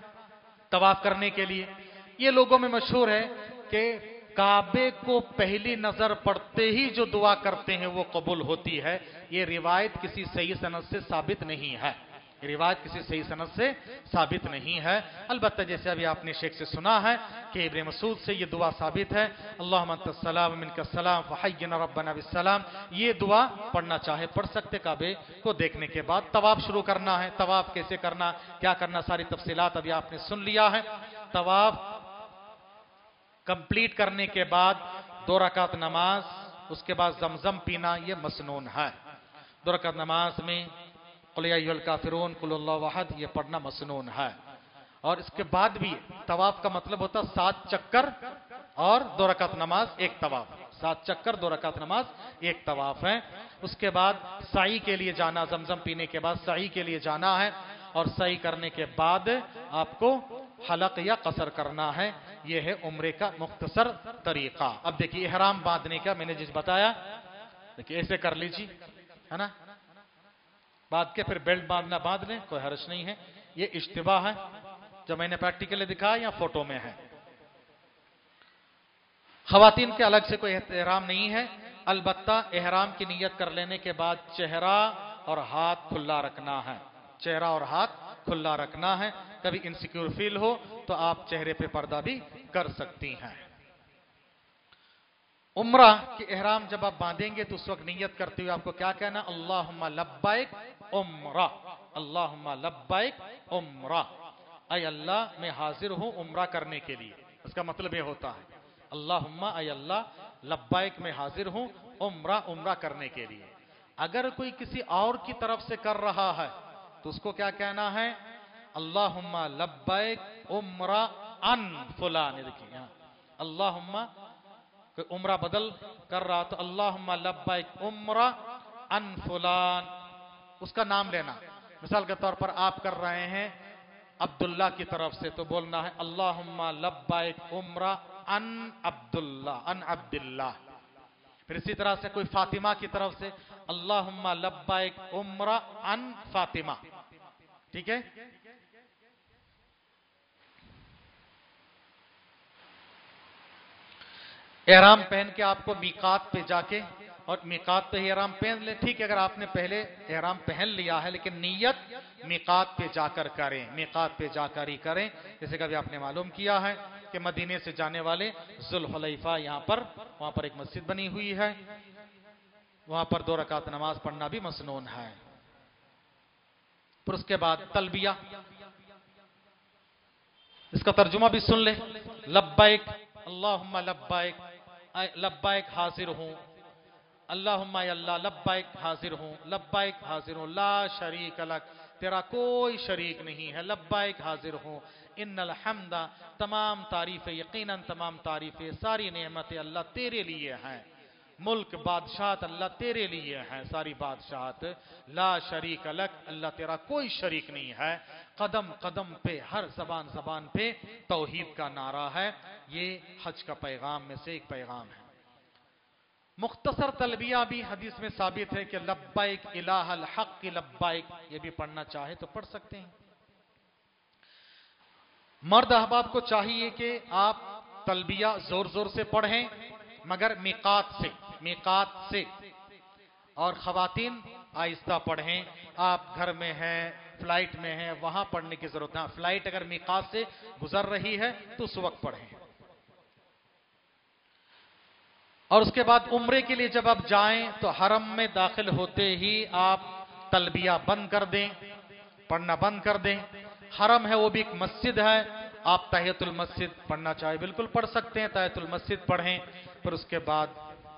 तवाफ करने के लिए। ये लोगों में मशहूर है कि काबे को पहली नजर पड़ते ही जो दुआ करते हैं वो कबूल होती है। ये रिवायत किसी सही सनद से साबित नहीं है, रिवायत किसी सही सनद से साबित नहीं है। अलबत्ता जैसे अभी आपने शेख से सुना है कि इब्न मसूद से ये दुआ साबित है, अल्लाहुम्मा अंतस्सलाम मिनकस्सलाम फहय्यिना रब्बना बिस्सलाम। ये दुआ पढ़ना चाहे पढ़ सकते। काबे को देखने के बाद तवाफ शुरू करना है। तवाफ कैसे करना, क्या करना, सारी तफसीलात अभी आपने सुन लिया है। तवाफ कंप्लीट करने के बाद दो रकात नमाज, उसके बाद जमजम पीना, ये मसनून है। दो रकात नमाज में कुल या अय्युहल काफिरून, कुल हुवल्लाहु अहद, ये पढ़ना मसनून है। और इसके बाद भी तवाफ का मतलब होता है सात चक्कर और दो रकात नमाज एक तवाफ। सात चक्कर दो रकात नमाज एक तवाफ है। उसके बाद साई के लिए जाना, जमजम पीने के बाद साई के लिए जाना है, और साई करने के बाद आपको हलक या कसर करना है। यह है उम्रे का मुख्तसर तरीका। अब देखिए इहराम बांधने का मैंने जिस बताया, देखिए ऐसे कर लीजिए, है ना, बांध के फिर बेल्ट बांधना बांध लें, कोई हर्ज नहीं है। ये इज्तिबा है जो मैंने प्रैक्टिकली दिखाया या फोटो में है। खवातीन के अलग से कोई एहराम नहीं है। अलबत्ता एहराम की नियत कर लेने के बाद चेहरा और हाथ खुला रखना है, चेहरा और हाथ खुला रखना है। कभी इनसिक्योर फील हो तो आप चेहरे पे पर्दा भी कर सकती हैं। उम्रा के एहराम जब आप बांधेंगे तो उस वक्त नियत करते हुए आपको क्या कहना, अल्लाहुम्मा लब्बाइक उम्रा, अल्लाहुम्मा लब्बाइक उम्रा, ऐ अल्लाह मैं हाजिर हूं उम्रा करने के लिए। इसका मतलब यह होता है अल्लाहुम्मा ऐ अल्लाह लब्बाइक मैं हाजिर हूं उम्रा, उम्रा करने के लिए। अगर कोई किसी और की तरफ से कर रहा है तो उसको क्या कहना है, अल्लाहुम्मा लब्बाइक उम्रा अन फुलान। देखिए अल्लाहुम्मा, कोई उम्रा बदल कर रहा तो अल्लाहुम्मा लब्बाइक उम्रा अन फुलान, उसका नाम लेना। मिसाल के तौर पर आप कर रहे हैं अब्दुल्ला की तरफ से, तो बोलना है अल्लाहुम्मा लब्बाइक उम्रा अन अब्दुल्ला अन अब्दुल्ला। फिर इसी तरह से कोई फातिमा की तरफ से अल्लाहुम्मा लब्बाइक उम्रा अन फातिमा। ठीक है। एहराम पहन के आपको मीकात पे जाके, और मीकात पे ही एहराम पहन ले, ठीक है। अगर आपने पहले एहराम पहन लिया है, लेकिन नीयत मीकात पे जाकर करें, मीकात पे जाकर ही करें। जैसे कभी आपने मालूम किया है कि मदीने से जाने वाले जुल्हुलैफा यहां पर, वहां पर एक मस्जिद बनी हुई है, वहां पर दो रकात नमाज पढ़ना भी मसनून है। फिर उसके बाद तलबिया, इसका तर्जुमा भी सुन ले। लब्बाइक अल्लाहुम्मा लब्बाइक, लब्बाइक हाजिर हूं, अल्लाहुम्मा अल्लाह लब्बाइक हाजिर हूं, लब्बाइक हाजिर हूं, ला शरीक लक, तेरा कोई शरीक नहीं है, लब्बाइक हाजिर हूं, इन्नल हम्दा, तमाम तारीफें, यकीनन तमाम तारीफें, सारी नेमतें अल्लाह तेरे लिए हैं, मुल्क बादशाहत अल्लाह तेरे लिए है, सारी बादशाहत, ला शरीक लक, अल्लाह तेरा कोई शरीक नहीं है। कदम कदम पे, हर जबान जबान पे तौहीद का नारा है। ये हज का पैगाम में से एक पैगाम है। मुख्तसर तलबिया भी हदीस में साबित है कि लब्बाइक इलाहल हक की लब्बाइक, ये भी पढ़ना चाहे तो पढ़ सकते हैं। मर्द अहबाब को चाहिए कि आप तलबिया जोर जोर से पढ़ें, मगर मीकात से, मीकात से, और खवातीन आहिस्ता पढ़ें। आप घर में हैं, फ्लाइट में हैं, वहां पढ़ने की जरूरत है। फ्लाइट अगर मीकात से गुजर रही है तो उस वक्त पढ़ें। और उसके बाद उम्रे के लिए जब आप जाएं तो हरम में दाखिल होते ही आप तलबिया बंद कर दें, पढ़ना बंद कर दें। हरम है वो भी एक मस्जिद है, आप तहियतुल मस्जिद पढ़ना चाहे बिल्कुल पढ़ सकते हैं, तहियतुल मस्जिद पढ़ें। फिर उसके बाद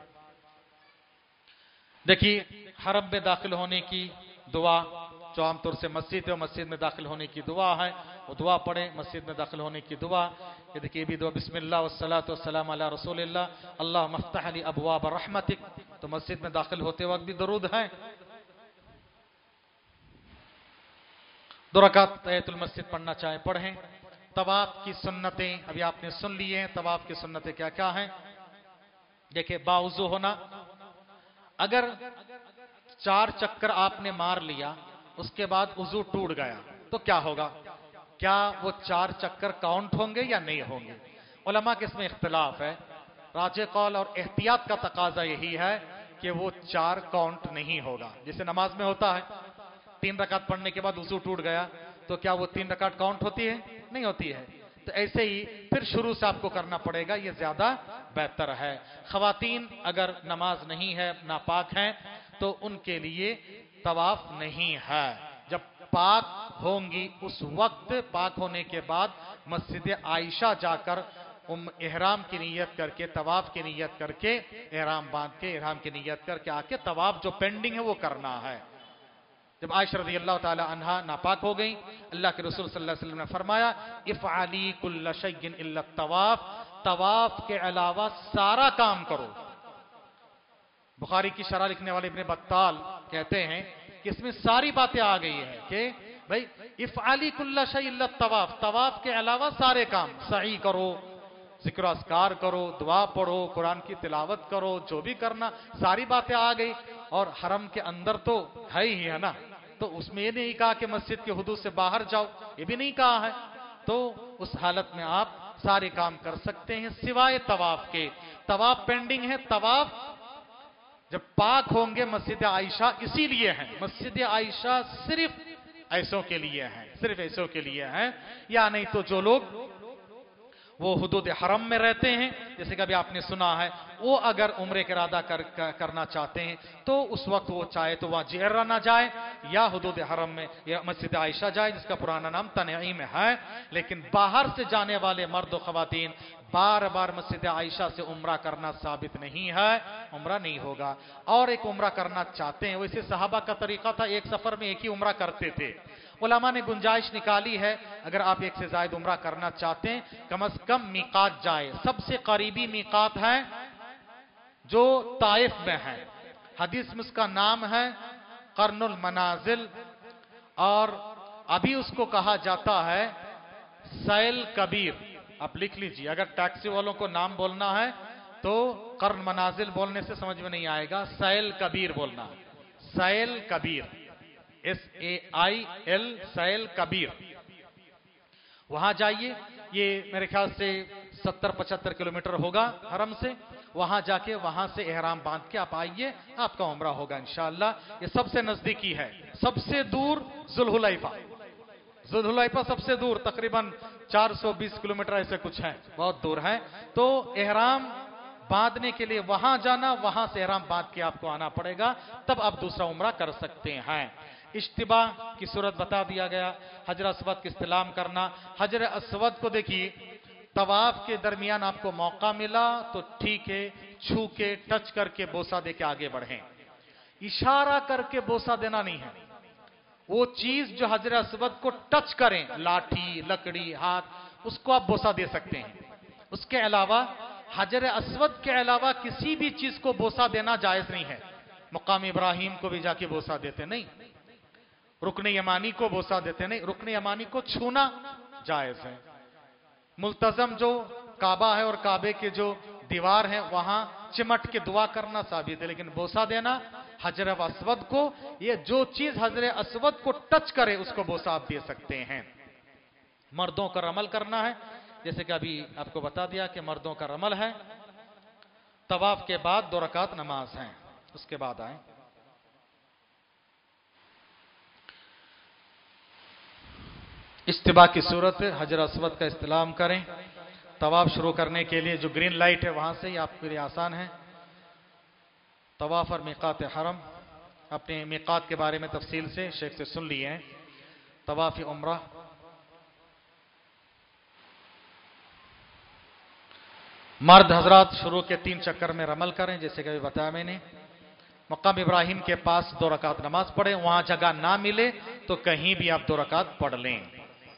देखिए हरम में दाखिल होने की दुआ जो आमतौर से मस्जिद है, मस्जिद में दाखिल होने की दुआ है, वो दुआ पढ़ें। मस्जिद में दाखिल होने की दुआ ये देखिए भी दुआ, बिस्मिल्लाह वस्सलातु वस्सलामु अला रसूलिल्लाह, अल्लाह मफ्तह ली अबवाब रहमतिक, तो मस्जिद में दाखिल होते वक्त भी दरूद है। दो रकात तहियतुल मस्जिद पढ़ना चाहे पढ़ें। तवाफ की सुन्नतें अभी आपने सुन लिए हैं। तवाफ की सुन्नतें क्या क्या हैं? देखिए, बावुजू होना, अगर चार चक्कर आपने मार लिया उसके बाद वुजू टूट गया तो क्या होगा? क्या वो चार चक्कर काउंट होंगे या नहीं होंगे? उलमा के इसमें इख्तिलाफ है। राजे कौल और एहतियात का तकाजा यही है कि वो चार काउंट नहीं होगा। जैसे नमाज में होता है, तीन रकात पढ़ने के बाद वुजू टूट गया तो क्या वो तीन रकात काउंट होती है? नहीं होती है। तो ऐसे ही फिर शुरू से आपको करना पड़ेगा, ये ज्यादा बेहतर है। खवातीन अगर नमाज नहीं है, नापाक हैं, तो उनके लिए तवाफ नहीं है। जब पाक होंगी उस वक्त, पाक होने के बाद मस्जिद आयशा जाकर उम एहराम की नियत करके, तवाफ की नियत करके, एहराम बांध के, एहराम की नियत करके आके तवाफ जो पेंडिंग है वो करना है। जब आयशा रज़ी अल्लाह ताला अन्हा नापाक हो गई, अल्लाह के रसूल सल्लल्लाहु अलैहि वसल्लम ने फरमाया, इफ़अली कुल्ल शैइन इल्ला तवाफ, तवाफ के अलावा सारा काम करो। बुखारी की शरह लिखने वाले इब्ने बत्ताल कहते हैं कि इसमें सारी बातें आ गई है कि भाई इफ़अली कुल्ल शैइन इल्ला तवाफ, तवाफ के अलावा सारे काम, सही करो, जिक्र अस्कार करो, दुआ पढ़ो, कुरान की तिलावत करो, जो भी करना, सारी बातें आ गई। और हरम के अंदर तो है ही है ना, तो उसमें ये नहीं कहा कि मस्जिद के हुदूद से बाहर जाओ, ये भी नहीं कहा है। तो उस हालत में आप सारे काम कर सकते हैं सिवाय तवाफ के। तवाफ पेंडिंग है। तवाफ जब पाक होंगे मस्जिद आयशा इसीलिए है, मस्जिद आयशा सिर्फ ऐसों के लिए है, सिर्फ ऐसों के लिए है। या नहीं तो जो लोग वो हुदूद हरम में रहते हैं, जैसे कभी आपने सुना है, वो अगर उम्रे का इरादा कर, कर, करना चाहते हैं तो उस वक्त वो चाहे तो वहां जिहरा ना जाए या हुदूद हरम में या मस्जिद आयशा जाए, जिसका पुराना नाम तनईम है। लेकिन बाहर से जाने वाले मर्द व खवातीन बार बार मस्जिद आयशा से उम्रा करना साबित नहीं है, उम्रा नहीं होगा। और एक उम्रा करना चाहते हैं, वैसे सहाबा का तरीका था, एक सफर में एक ही उम्रा करते थे। उलमा ने गुंजाइश निकाली है, अगर आप एक से ज्यादा उम्रा करना चाहते हैं, कम से कम मीकात जाए। सबसे करीबी मीकात है जो ताइफ में है, हदीस में उसका नाम है कर्नुल मनाजिल, और अभी उसको कहा जाता है सैल कबीर। आप लिख लीजिए, अगर टैक्सी वालों को नाम बोलना है तो कर्न मनाजिल बोलने से समझ में नहीं आएगा, सैल कबीर बोलना है, sail Kabir, S A I L, sail Kabir. वहां जाइए, ये मेरे ख्याल से सत्तर पचहत्तर किलोमीटर होगा हरम से। वहां जाके वहां से एहराम बांध के आप आइए, आपका उम्रा होगा इंशाअल्लाह। ये सबसे नजदीकी है, सबसे दूर जुल्हुलैफा। जुल्हुलैफा सबसे दूर, तकरीबन चार सौ बीस किलोमीटर ऐसे कुछ है, बहुत दूर है। तो एहराम बांधने के लिए वहां जाना, वहां से एहराम बांध के आपको आना पड़ेगा, तब आप दूसरा उम्रा कर सकते हैं। इज्तिबा की सूरत बता दिया गया, हजर अस्वद की इस्तिलाम करना। हजर अस्वद को देखिए, तवाफ के दरमियान आपको मौका मिला तो ठीक है, छू के टच करके बोसा दे के आगे बढ़ें। इशारा करके बोसा देना नहीं है। वो चीज जो हजर अस्वद को टच करें, लाठी, लकड़ी, हाथ, उसको आप बोसा दे सकते हैं। उसके अलावा हजर अस्वद के अलावा किसी भी चीज को बोसा देना जायज नहीं है। मुकाम इब्राहिम को भी जाके बोसा देते नहीं, रुकन यमानी को बोसा देते नहीं, रुकन यमानी को छूना जायज है। मुल्तजम जो काबा है और काबे के जो दीवार है वहां चिमट के दुआ करना साबित है, लेकिन बोसा देना हजर अस्वद को, ये जो चीज हजर अस्वद को टच करे उसको बोसा आप दे सकते हैं। मर्दों का रमल करना है, जैसे कि अभी आपको बता दिया कि मर्दों का रमल है। तवाफ के बाद दो रकात नमाज है, उसके बाद आए। इस्तिबा की सूरत हजर अस्वद का इस्तिलाम करें। तवाफ शुरू करने के लिए जो ग्रीन लाइट है वहां से ही आपके लिए आसान है। तवाफ और मीकात हरम, अपने मीकात के बारे में तफसील से शेख से सुन लिए हैं। तवाफ उम्रा, मर्द हजरात शुरू के तीन चक्कर में रमल करें, जैसे कि अभी बताया मैंने। मकाम इब्राहिम के पास दो रकात नमाज पढ़े, वहां जगह ना मिले तो कहीं भी आप दो रकात पढ़ लें।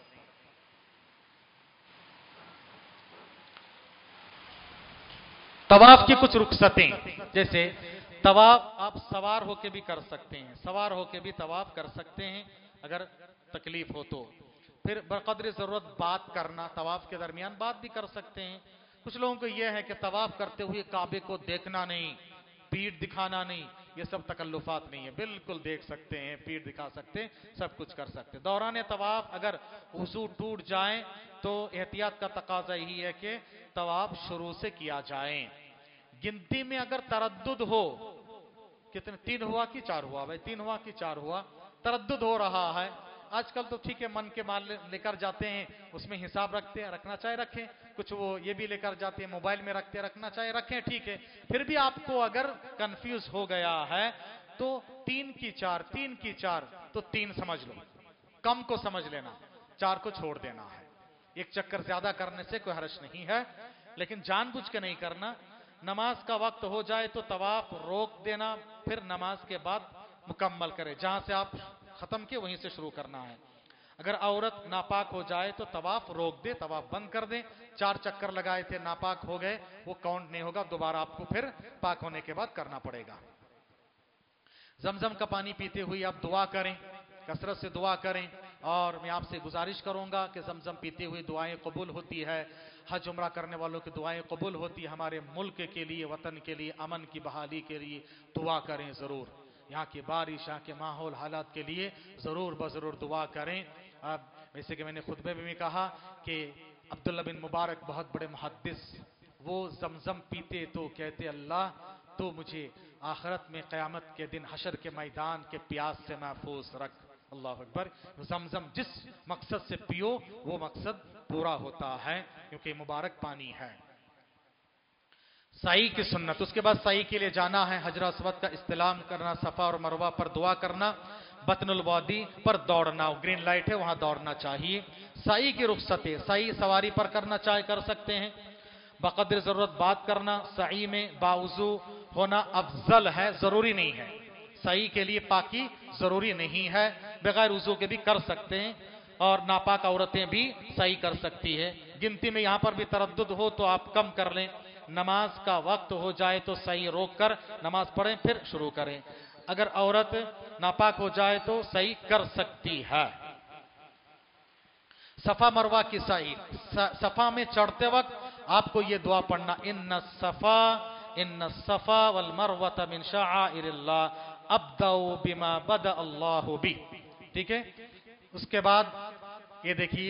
तवाफ की कुछ रुखसतें, जैसे तवाफ आप सवार होके भी कर सकते हैं, सवार होके भी तवाफ कर सकते हैं अगर तकलीफ हो तो। फिर बकदर जरूरत बात करना, तवाफ के दरमियान बात भी कर सकते हैं। कुछ लोगों को यह है कि तवाफ करते हुए काबे को देखना नहीं, पीठ दिखाना नहीं, ये सब तकल्लुफात नहीं है। बिल्कुल देख सकते हैं, पीठ दिखा सकते हैं, सब कुछ कर सकते हैं। दौरान तवाफ अगर वुजू टूट जाए तो एहतियात का तकाजा यही है कि तवाफ शुरू से किया जाए। गिनती में अगर तरद्दुद हो, कितने, तीन हुआ कि चार हुआ, भाई तीन हुआ कि चार हुआ, तरद्दुद हो रहा है। आजकल तो ठीक है, मन के माल लेकर जाते हैं, उसमें हिसाब रखते हैं, रखना चाहे रखें। कुछ वो ये भी लेकर जाते हैं, मोबाइल में रखते हैं, रखना चाहे रखें, ठीक है। फिर भी आपको अगर कंफ्यूज हो गया है तो तीन की चार, तीन की चार, तो तीन समझ लो, कम को समझ लेना, चार को छोड़ देना है। एक चक्कर ज्यादा करने से कोई हर्ज नहीं है, लेकिन जानबूझ के नहीं करना। नमाज का वक्त हो जाए तो तवाफ रोक देना, फिर नमाज के बाद मुकम्मल करें। जहां से आप खत्म किए वहीं से शुरू करना है। अगर औरत नापाक हो जाए तो तवाफ रोक दे, तवाफ बंद कर दे। चार चक्कर लगाए थे, नापाक हो गए, वो काउंट नहीं होगा, दोबारा आपको फिर पाक होने के बाद करना पड़ेगा। जमजम का पानी पीते हुए आप दुआ करें, कसरत से दुआ करें। और मैं आपसे गुजारिश करूंगा कि जमजम पीते हुए दुआएं कबूल होती है, हज उम्रा करने वालों की दुआएं कबूल होती है। हमारे मुल्क के लिए, वतन के लिए, अमन की बहाली के लिए दुआ करें जरूर। यहाँ की बारिश, यहाँ के माहौल हालात के लिए जरूर ब जरूर दुआ करें। अब वैसे कि मैंने खुतबे में भी कहा कि अब्दुल्ला बिन मुबारक बहुत बड़े मुहद्दिस, वो जमजम पीते तो कहते अल्लाह तो मुझे आखिरत में क़यामत के दिन हशर के मैदान के प्यास से महफूज रख। अल्लाह अकबर। जमजम जिस मकसद से पियो वो मकसद पूरा होता है, क्योंकि मुबारक पानी है। साई की सुन्नत, उसके बाद साई के लिए जाना है, हजर अस्वद का इस्तिलाम करना, सफा और मरवा पर दुआ करना, बतनुल वादी पर दौड़ना, ग्रीन लाइट है वहां दौड़ना चाहिए। साई की रुखसतें, साई सवारी पर करना चाहे कर सकते हैं, बकदर जरूरत बात करना, साई में बावजू होना अफजल है, जरूरी नहीं है। साई के लिए पाकी जरूरी नहीं है, बगैर वजू के भी कर सकते हैं, और नापाक औरतें भी साई कर सकती है। गिनती में यहां पर भी तरद्दुद हो तो आप कम कर लें। नमाज का वक्त हो जाए तो सही रोक कर नमाज पढ़ें, फिर शुरू करें। अगर औरत नापाक हो जाए तो सही कर सकती है। सफा मरवा की सही, सफा में चढ़ते वक्त आपको ये दुआ पढ़ना, इन्न सफा इन्न सफा वल मरवत मिन शाइरिल्लाह अब्दउ बिमा बदा अल्लाहु बि। ठीक है। उसके बाद ये देखिए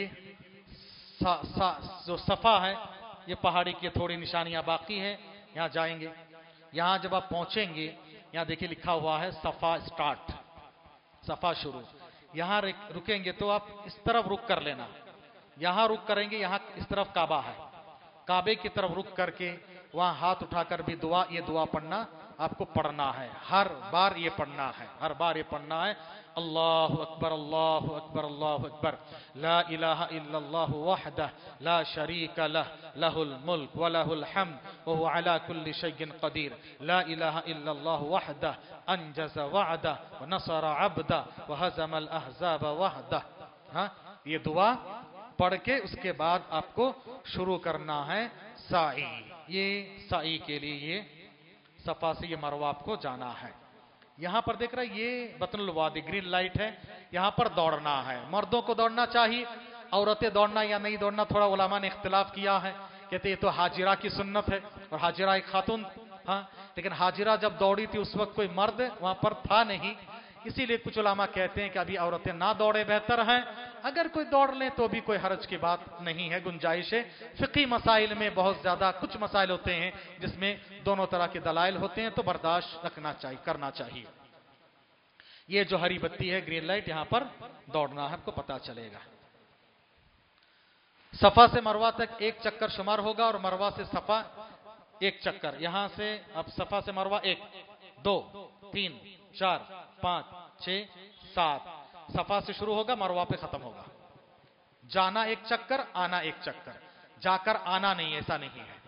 जो सफा है, ये पहाड़ी की थोड़ी निशानियां बाकी है, यहां जाएंगे। यहां जब आप पहुंचेंगे, यहां देखिए लिखा हुआ है सफा स्टार्ट, सफा शुरू। यहां रुकेंगे तो आप इस तरफ रुक कर लेना, यहां रुक करेंगे, यहां इस तरफ काबा है, काबे की तरफ रुक करके वहां हाथ उठाकर भी दुआ, ये दुआ पढ़ना आपको पढ़ना है, हर बार ये पढ़ना है, हर बार ये पढ़ना है। अल्लाहु अकबर अल्लाहु अकबर अल्लाहु अकबर ला इलाहा इल्लल्लाहु वहदह ला शरीका लह लहुल मुल्क व लहुल हम्द व हुवा अला कुल्ली शैइन कदीर ला इलाहा इल्लल्लाहु वहदह अंजज़ वअदह व नसर अब्दह व हज़मल अहज़ाब वहदह। हाँ, ये दुआ पढ़ के उसके बाद आपको शुरू करना है साई। ये साई के लिए ये सफा से ये मरवा आपको जाना है। यहां पर देख रहा है ये बतनुल वादी ग्रीन लाइट है, यहां पर दौड़ना है। मर्दों को दौड़ना चाहिए, औरतें दौड़ना या नहीं दौड़ना थोड़ा उलमा ने इख्तिलाफ किया है। कहते ये तो हाजिरा की सुन्नत है और हाजिरा एक खातून, हाँ, लेकिन हाजिरा जब दौड़ी थी उस वक्त कोई मर्द वहां पर था नहीं, इसीलिए कुछ उलमा कहते हैं कि अभी औरतें ना दौड़े बेहतर है। अगर कोई दौड़ ले तो भी कोई हरज की बात नहीं है, गुंजाइश है। फिकी मसाइल में बहुत ज्यादा कुछ मसाइल होते हैं जिसमें दोनों तरह के दलाइल होते हैं, तो बर्दाश्त रखना चाहिए, करना चाहिए। ये जो हरी बत्ती है ग्रीन लाइट, यहां पर दौड़ना है, आपको पता चलेगा। सफा से मरवा तक एक चक्कर शुमार होगा और मरवा से सफा एक चक्कर। यहां से अब सफा से मरवा एक दो तीन चार पांच छह सात, सफा से शुरू होगा मरवा पे खत्म होगा। जाना एक चक्कर, आना एक चक्कर, जाकर आना नहीं, ऐसा नहीं है।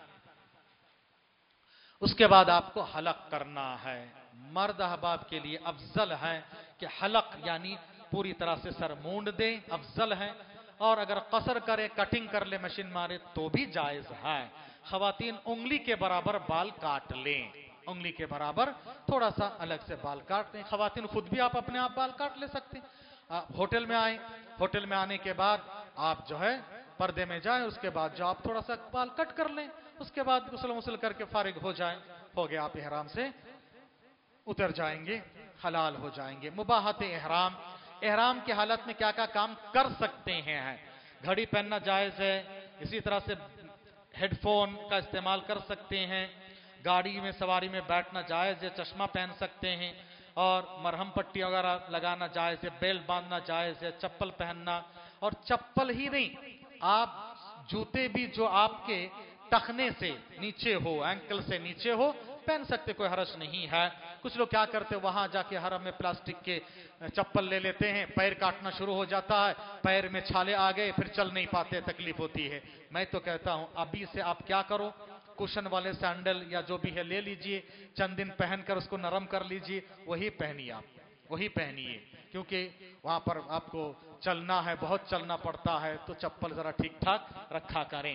उसके बाद आपको हलक करना है। मर्द अहबाब के लिए अफजल है कि हलक यानी पूरी तरह से सर मूंड दे, अफजल है। और अगर कसर करे, कटिंग कर ले, मशीन मारे तो भी जायज है। खवातीन उंगली के बराबर बाल काट लें, उंगली के बराबर थोड़ा सा अलग से बाल काट लें। खवातीन खुद भी आप अपने आप बाल काट ले सकते हैं। आप होटल में आए, होटल में आने के बाद आप जो है पर्दे में जाएं, उसके बाद जो आप थोड़ा सा बाल कट कर लें, उसके बाद गुस्ल मुसल करके फारिग हो जाएं, हो गया, आप इहराम से उतर जाएंगे, हलाल हो जाएंगे। मुबाहत इहराम, इहराम की हालत में क्या क्या काम कर सकते हैं। घड़ी पहनना जायज है, इसी तरह से हेडफोन का इस्तेमाल कर सकते हैं, गाड़ी में सवारी में बैठना जायज है, चश्मा पहन सकते हैं, और मरहम पट्टी वगैरह लगाना जायज है, बेल्ट बांधना जायज है, चप्पल पहनना। और चप्पल ही नहीं, आप जूते भी जो आपके टखने से नीचे हो, एंकल से नीचे हो, पहन सकते, कोई हरज नहीं है। कुछ लोग क्या करते, वहां जाके हरम में प्लास्टिक के चप्पल ले लेते हैं, पैर काटना शुरू हो जाता है, पैर में छाले आ गए, फिर चल नहीं पाते, तकलीफ होती है। मैं तो कहता हूं अभी से आप क्या करो, कुशन वाले सैंडल या जो भी है ले लीजिए, चंद दिन पहनकर उसको नरम कर लीजिए, वही पहनिए, आप वही पहनिए, क्योंकि वहां पर आपको चलना है, बहुत चलना पड़ता है, तो चप्पल जरा ठीक ठाक रखा करें।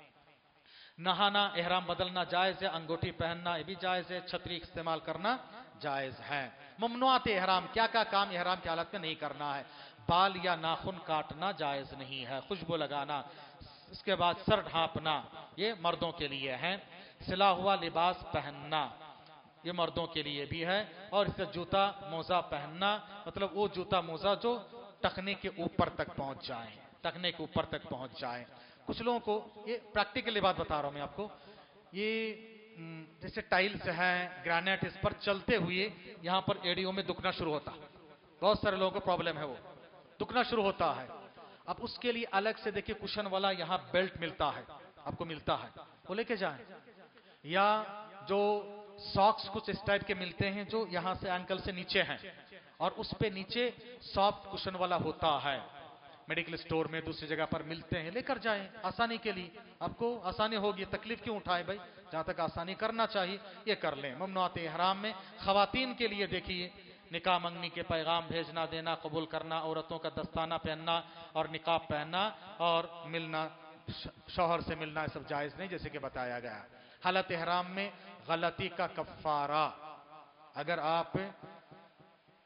नहाना, एहराम बदलना जायज है, अंगूठी पहनना ये भी जायज है, छतरी इस्तेमाल करना जायज है। ममनुआत एहराम, क्या क्या काम एहराम की हालत में नहीं करना है। बाल या नाखून काटना जायज नहीं है, खुशबू लगाना, इसके बाद सर ढांपना, ये मर्दों के लिए है। सिला हुआ लिबास पहनना, ये मर्दों के लिए भी है। और इससे जूता मोजा पहनना, मतलब वो जूता मोजा जो टखने के ऊपर तक पहुंच जाए, टखने के ऊपर तक पहुंच जाए। कुछ लोगों को, ये प्रैक्टिकली बात बता रहा हूं मैं आपको, ये जैसे टाइल्स है, ग्रेनाइट, इस पर चलते हुए यहां पर एड़ियों में दुखना शुरू होता, बहुत सारे लोगों को प्रॉब्लम है, वो दुखना शुरू होता है। अब उसके लिए अलग से देखिए कुशन वाला यहाँ बेल्ट मिलता है, आपको मिलता है, वो लेके जाएं। या जो सॉक्स कुछ इस टाइप के मिलते हैं जो यहां से एंकल से नीचे हैं, और उस पे नीचे सॉफ्ट कुशन वाला होता है, मेडिकल स्टोर में दूसरी जगह पर मिलते हैं, लेकर जाएं आसानी के लिए, आपको आसानी होगी, तकलीफ क्यों उठाए भाई, जहां तक आसानी करना चाहिए ये कर लें। ममनुआत इहराम में खवातीन के लिए देखिए, निकाह मंगनी के पैगाम भेजना, देना, कबूल करना, औरतों का दस्ताना पहनना और निकाब पहनना, और मिलना, शौहर से मिलना, ये सब जायज नहीं, जैसे कि बताया गया। हालत इहराम में गलती का कफ्फारा, अगर आप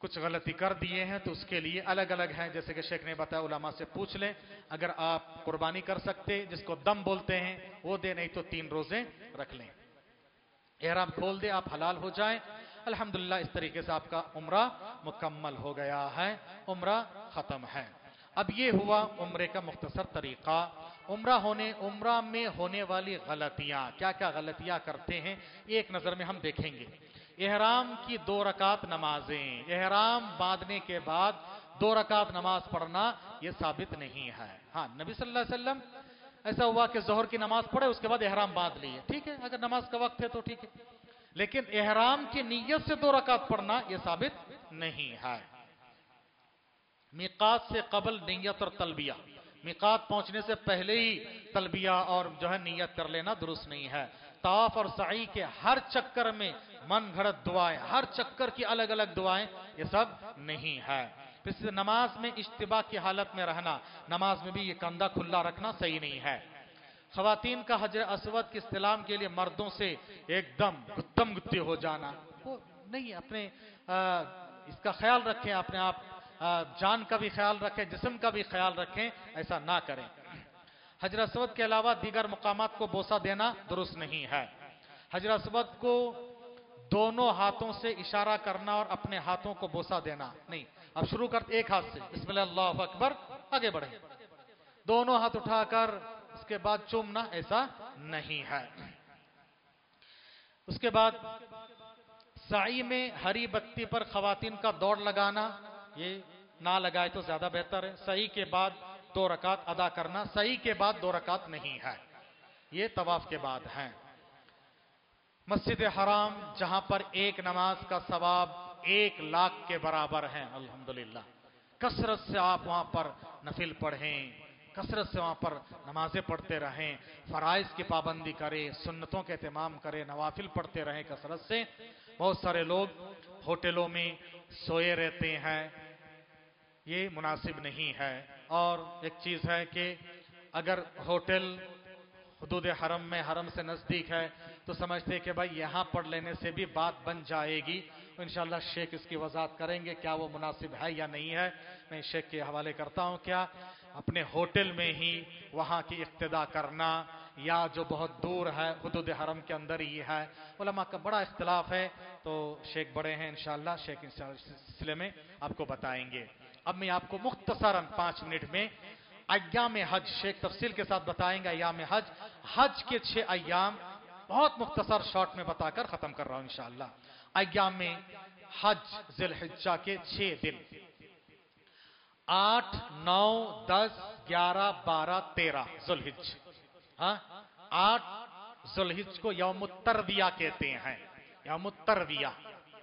कुछ गलती कर दिए हैं तो उसके लिए अलग अलग हैं, जैसे कि शेख ने बताया उलमा से पूछ लें। अगर आप कुर्बानी कर सकते, जिसको दम बोलते हैं, वो दे, नहीं तो तीन रोजे रख लें। एहराम खोल दे, आप हलाल हो जाएं। अल्हम्दुलिल्लाह, इस तरीके से आपका उम्रा मुकम्मल हो गया है, उम्रा खत्म है। अब ये हुआ उम्रे का मुख्तसर तरीका। उम्रा होने उम्रा में होने वाली गलतियां, क्या क्या गलतियां करते हैं, एक नजर में हम देखेंगे। एहराम की दो रकात नमाजें, एहराम बांधने के बाद दो रकात नमाज पढ़ना यह साबित नहीं है। हाँ, नबी सल्लल्लाहु अलैहि वसल्लम ऐसा हुआ कि जोहर की नमाज पढ़े, उसके बाद एहराम बांध लिए, ठीक है, अगर नमाज का वक्त है तो ठीक है। लेकिन एहराम की नीयत से दो रकात पढ़ना यह साबित नहीं है। मिकात से कबल नीयत और तलबिया, मिकात पहुंचने से पहले ही तलबिया और जो है नीयत कर लेना दुरुस्त नहीं है। तवाफ और सई के हर चक्कर में मन घड़त दुआएं, हर चक्कर की अलग अलग दुआएं, ये सब नहीं है। फिर नमाज में इज्तिबा की हालत में रहना, नमाज में भी ये कंधा खुला रखना सही नहीं है। खवातीन का हजर अस्वद के इस्तिलाम के लिए मर्दों से एकदम गुत्तम गुत्ती हो जाना, वो नहीं। अपने आ, इसका ख्याल रखें, अपने आप आ, जान का भी ख्याल रखें, जिस्म का भी ख्याल रखें, ऐसा ना करें। हजर अस्वद के अलावा दीगर मुकामात को बोसा देना दुरुस्त नहीं है। हजर अस्वद को दोनों हाथों से इशारा करना और अपने हाथों को बोसा देना नहीं। अब शुरू करते एक हाथ से, बिस्मिल्लाह अल्लाहु अकबर, आगे बढ़े, दोनों हाथ उठाकर उसके बाद चूमना, ऐसा नहीं है। उसके बाद साई में हरी बत्ती पर खवातीन का दौड़ लगाना, ये ना लगाए तो ज्यादा बेहतर है। सही के बाद दो रकात अदा करना, सही के बाद दो रकात नहीं है, ये तवाफ के बाद है। मस्जिद हराम, जहां पर एक नमाज का सवाब एक लाख के बराबर है, अल्हम्दुलिल्लाह, कसरत से आप वहां पर नफिल पढ़ें, कसरत से वहां पर नमाजें पढ़ते रहें, फराइज की पाबंदी करें, सुन्नतों के एहतमाम करें, नवाफिल पढ़ते रहें कसरत से। बहुत सारे लोग होटलों में सोए रहते हैं, ये मुनासिब नहीं है। और एक चीज है कि अगर होटल हुदूद हरम में, हरम से नजदीक है, तो समझते हैं कि भाई यहां पढ़ लेने से भी बात बन जाएगी। तो इंशाअल्लाह शेख इसकी वजाहत करेंगे क्या वो मुनासिब है या नहीं है। मैं शेख के हवाले करता हूं, क्या अपने होटल में ही वहां की इक्तिदा करना, या जो बहुत दूर है हुदूद हरम के अंदर ही है, उलमा का बड़ा इख्तिलाफ है। तो शेख बड़े हैं, इंशाअल्लाह शेख इस सिलसिले में आपको बताएंगे। अब मैं आपको मुख्तसरन पांच मिनट में अय्याम हज, शेख तफसील के साथ बताएंगे अय्याम हज, हज के छह अय्याम बहुत मुख्तसर शॉर्ट में बताकर खत्म कर रहा हूं इंशाअल्लाह। अय्याम में हज ज़िलहिज्जा के छह दिन, आठ, नौ, दस, ग्यारह, बारह, तेरह ज़ुल्हिज्ज, हाँ, आठ ज़ुल्हिज्ज को यौम तरविया कहते हैं। यौम तरविया,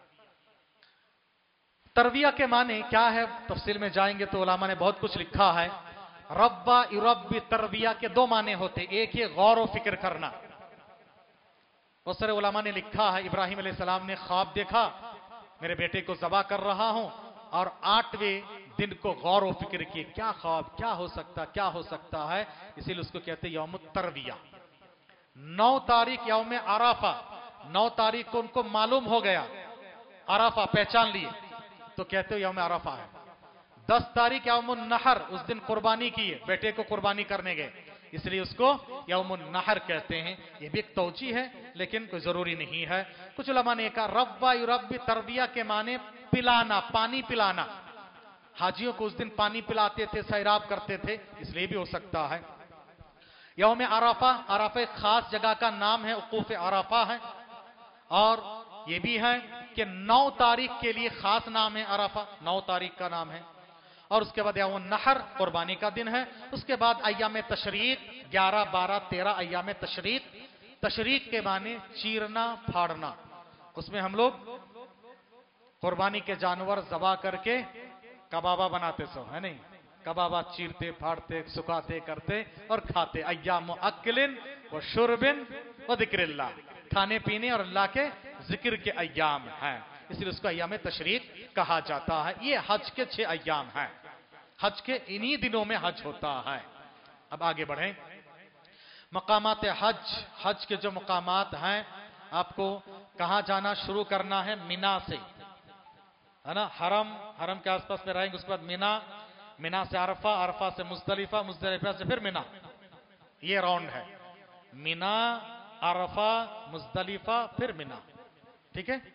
तरविया के माने क्या है, तफसील में जाएंगे तो उलामा ने बहुत कुछ लिखा है। रब्बा युरब्बी तरविया के दो माने होते, एक ये गौर व फिक्र करना। बहुत सारे उलामा ने लिखा है, इब्राहिम अलैहिस्सलाम ने ख्वाब देखा, मेरे बेटे को ज़बा कर रहा हूं, और आठवें दिन को गौर व फिक्र किए, क्या ख्वाब, क्या हो सकता क्या हो सकता है, इसीलिए उसको कहते हैं यौम तरविया। नौ तारीख यौम अराफा, नौ तारीख को उनको मालूम हो गया, अराफा पहचान लिए, तो कहते हो यौम अराफा है। दस तारीख यौमुन नहर, उस दिन कुर्बानी की है, बेटे को कुर्बानी करने गए, इसलिए उसको यौमुन नहर कहते हैं। ये भी एक तौजी है, लेकिन कोई जरूरी नहीं है। कुछ उलमा ने कहा रब्बा युरब्बी तरबिया के माने पिलाना, पानी पिलाना, हाजियों को उस दिन पानी पिलाते थे, सैराब करते थे, इसलिए भी हो सकता है। यौम अराफा, अराफा एक खास जगह का नाम है, उकूफ अराफा है। और ये भी है कि नौ तारीख के लिए खास नाम है, अराफा नौ तारीख का नाम है। और उसके बाद यौम नहर कुर्बानी का दिन है। उसके बाद अय्याम तशरीक, ग्यारह, बारह, तेरह अय्याम तशरीक। तशरीक के माने चीरना फाड़ना, उसमें हम लोग कुर्बानी के जानवर ज़बा करके कबाबा बनाते सो, है नहीं, कबाबा चीरते फाड़ते सुखाते करते और खाते। अय्याम अक्लिन व शुरबिन व जिक्रिल्लाह, खाने पीने और अल्लाह के जिक्र के अय्याम हैं, इसलिए उसको अय्याम तशरीक कहा जाता है। ये हज के छह अय्याम हैं, हज के इन्हीं दिनों में हज होता है। अब आगे बढ़ें, मकामात हज, हज के जो मकामात हैं, आपको कहां जाना शुरू करना है, मिना से, है ना। हरम, हरम के आसपास में रहेंगे, उसके बाद मीना, मीना से अरफा, अरफा से मुजदलिफा, मुजदलिफा से फिर मीना। ये राउंड है, मीना, अरफा, मुजदलिफा, फिर मीना। ठीक है।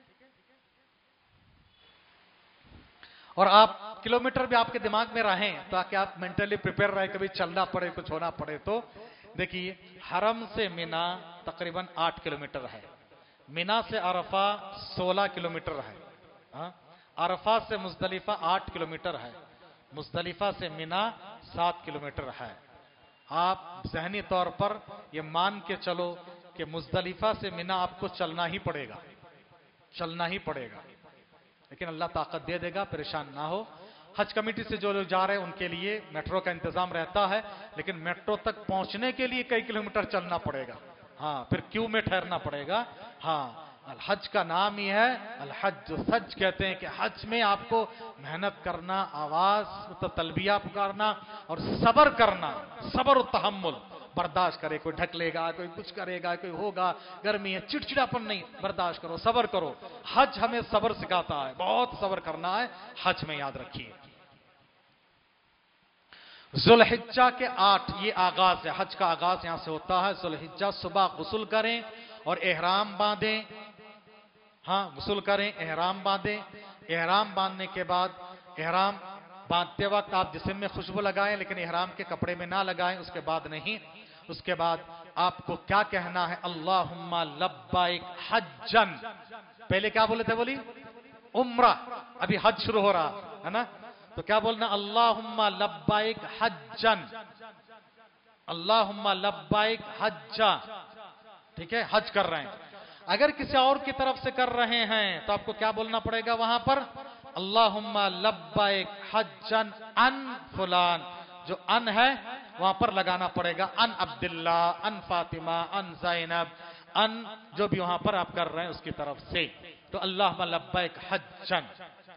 और आप किलोमीटर भी आपके दिमाग में रहें ताकि आप मेंटली प्रिपेयर रहे, कभी चलना पड़े, कुछ होना पड़े तो। देखिए, हरम से मीना तकरीबन आठ किलोमीटर है, मीना से अरफा सोलह किलोमीटर है, हाँ? अरफा से मुजदलिफा आठ किलोमीटर है, मुजदलिफा से मीना सात किलोमीटर है। आप ज़हनी तौर पर यह मान के चलो कि मुजदलिफा से मीना आपको चलना ही पड़ेगा, चलना ही पड़ेगा, लेकिन अल्लाह ताकत दे देगा, परेशान ना हो। हज कमेटी से जो लोग जा रहे हैं उनके लिए मेट्रो का इंतजाम रहता है, लेकिन मेट्रो तक पहुंचने के लिए कई किलोमीटर चलना पड़ेगा, हाँ, फिर क्यू में ठहरना पड़ेगा। हाँ, अल हज का नाम ही है अल हज, सज कहते हैं कि हज में आपको मेहनत करना, आवाज तो तलबिया पुकारना और सबर करना, सबर और तहम्मुल, बर्दाश्त करे, कोई ढक लेगा, कोई कुछ करेगा, कोई होगा, गर्मी है, चिड़चिड़ापन नहीं, बर्दाश्त करो, सबर करो। हज हमें सबर सिखाता है, बहुत सबर करना है हज में, याद रखिए। जुल्हिज्जा के आठ ये आगाज है, हज का आगाज यहां से होता है। जुल्हिज्जा सुबह गुस्ल करें और एहराम बांधें, हाँ गुस्ल करें, एहराम बांधें। एहराम बांधने के बाद, एहराम बांधते वक्त आप जिस्म में खुशबू लगाएं, लेकिन एहराम के कपड़े में ना लगाएं, उसके बाद नहीं। उसके बाद आपको क्या कहना है, अल्लाहुम्मा लब्बाइक हज्जन। पहले क्या बोले थे, बोली उम्रा, अभी हज शुरू हो रहा है ना, तो क्या बोलना, अल्लाहुम्मा लब्बाइक हज्जन, अल्लाहुम्मा लब्बाइक हज्जा। ठीक है, हज कर रहे हैं। अगर किसी और की तरफ से कर रहे हैं तो आपको क्या बोलना पड़ेगा वहां पर, अल्लाहुम्मा लब्बाइक हज्जन अन फुलान, जो अन है वहां पर लगाना पड़ेगा, अन अब्दुल्ला, अन फातिमा, अन ज़ैनब, अन जो भी वहां पर आप कर रहे हैं उसकी तरफ से। तो अल्लाहुम्मा लब्बाइक हज्जन,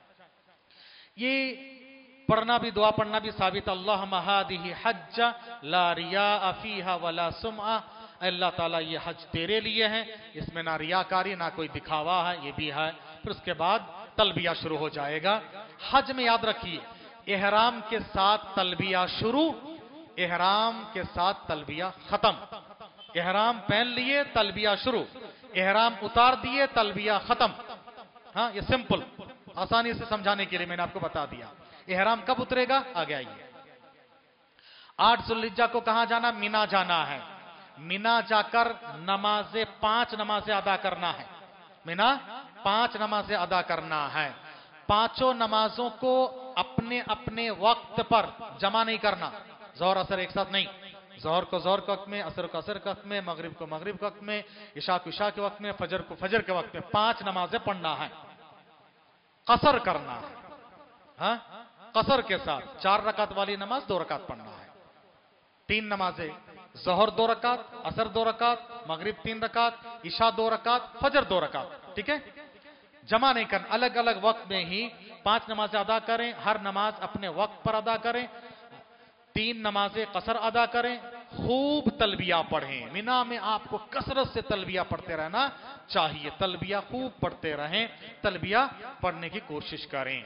ये पढ़ना भी, दुआ पढ़ना भी साबित, अल्लाहुम्मा हादिही हज्जा ला रिया फीहा वला सुमआ, अल्लाह ताला ये हज तेरे लिए है, इसमें ना रियाकारी ना कोई दिखावा है, ये भी है। फिर उसके बाद तलबिया शुरू हो जाएगा। हज में याद रखिए, एहराम के साथ तलबिया शुरू, एहराम के साथ तलबिया खत्म। एहराम पहन लिए, तलबिया शुरू, एहराम उतार दिए, तलबिया खत्म। हाँ, ये सिंपल, आसानी से समझाने के लिए मैंने आपको बता दिया। एहराम कब उतरेगा, आगे आइए। आठ जुल्हिज्जा को कहां जाना, मीना जाना है। मीना जाकर नमाजें, पांच नमाजें अदा करना है। मीना पांच नमाजें अदा करना है। पांचों नमाजों को अपने अपने वक्त पर जमा नहीं करना, जोहर असर एक साथ नहीं, जोहर को जोहर के वक्त में, असर को असर के वक्त में, मगरिब को मगरिब के वक्त में, इशा को इशा के वक्त में, फजर को फजर के वक्त में, पांच नमाजें पढ़ना है, कसर करना है। हाँ, कसर के साथ चार रकात वाली नमाज दो रकात पढ़ना है। तीन नमाजें, जोहर दो रकात, असर दो रकात, मगरिब तीन रकात, इशा दो रकात, फजर दो रकात। ठीक है, जमा नहीं करना, अलग अलग वक्त में ही पांच नमाजें अदा करें, हर नमाज अपने वक्त पर अदा करें। तीन नमाजें कसर अदा करें, खूब तलबिया पढ़ें। मीना में आपको कसरत से तलबिया पढ़ते रहना चाहिए, तलबिया खूब पढ़ते रहें, तलबिया पढ़ने की कोशिश करें।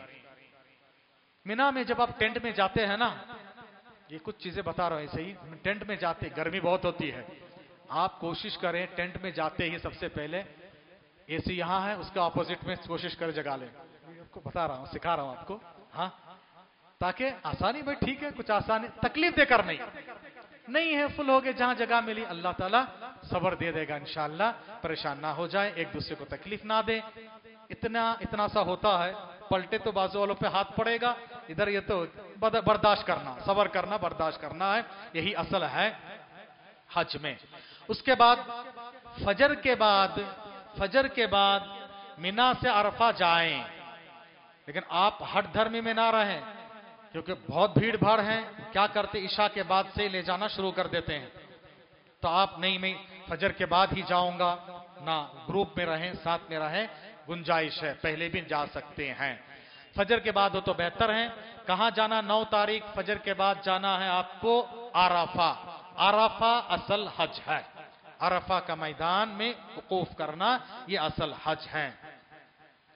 मीना में जब आप टेंट में जाते हैं ना, ये कुछ चीजें बता रहा हूं ऐसे ही, टेंट में जाते, गर्मी बहुत होती है, आप कोशिश करें टेंट में जाते ही सबसे पहले एसी यहां है, उसके ऑपोजिट में कोशिश करें जगा ले। आपको बता रहा हूं, सिखा रहा हूं आपको, हाँ, ताकि आसानी भाई ठीक है, कुछ आसानी, तकलीफ देकर नहीं, नहीं है फुल हो गए, जहां जगह मिली अल्लाह ताला सबर दे देगा इंशाअल्लाह, परेशान ना हो जाए, एक दूसरे को तकलीफ ना दे। इतना इतना सा होता है, पलटे तो बाजू वालों पे हाथ पड़ेगा, इधर ये तो बर्दाश्त करना, सबर करना, बर्दाश्त करना है, यही असल है हज में। उसके बाद फजर के बाद, फजर के बाद मीना से अरफा जाएं, लेकिन आप हट धर्मी में ना रहें, क्योंकि बहुत भीड़ भाड़ है। क्या करते, ईशा के बाद से ले जाना शुरू कर देते हैं, तो आप नहीं, मैं फजर के बाद ही जाऊंगा ना, ग्रुप में रहें, साथ में रहें, गुंजाइश है, पहले भी जा सकते हैं। फजर के बाद हो तो बेहतर है। कहां जाना, नौ तारीख फजर के बाद जाना है आपको अरफा। अरफा असल हज है, अरफा का मैदान में वकूफ करना, यह असल हज है।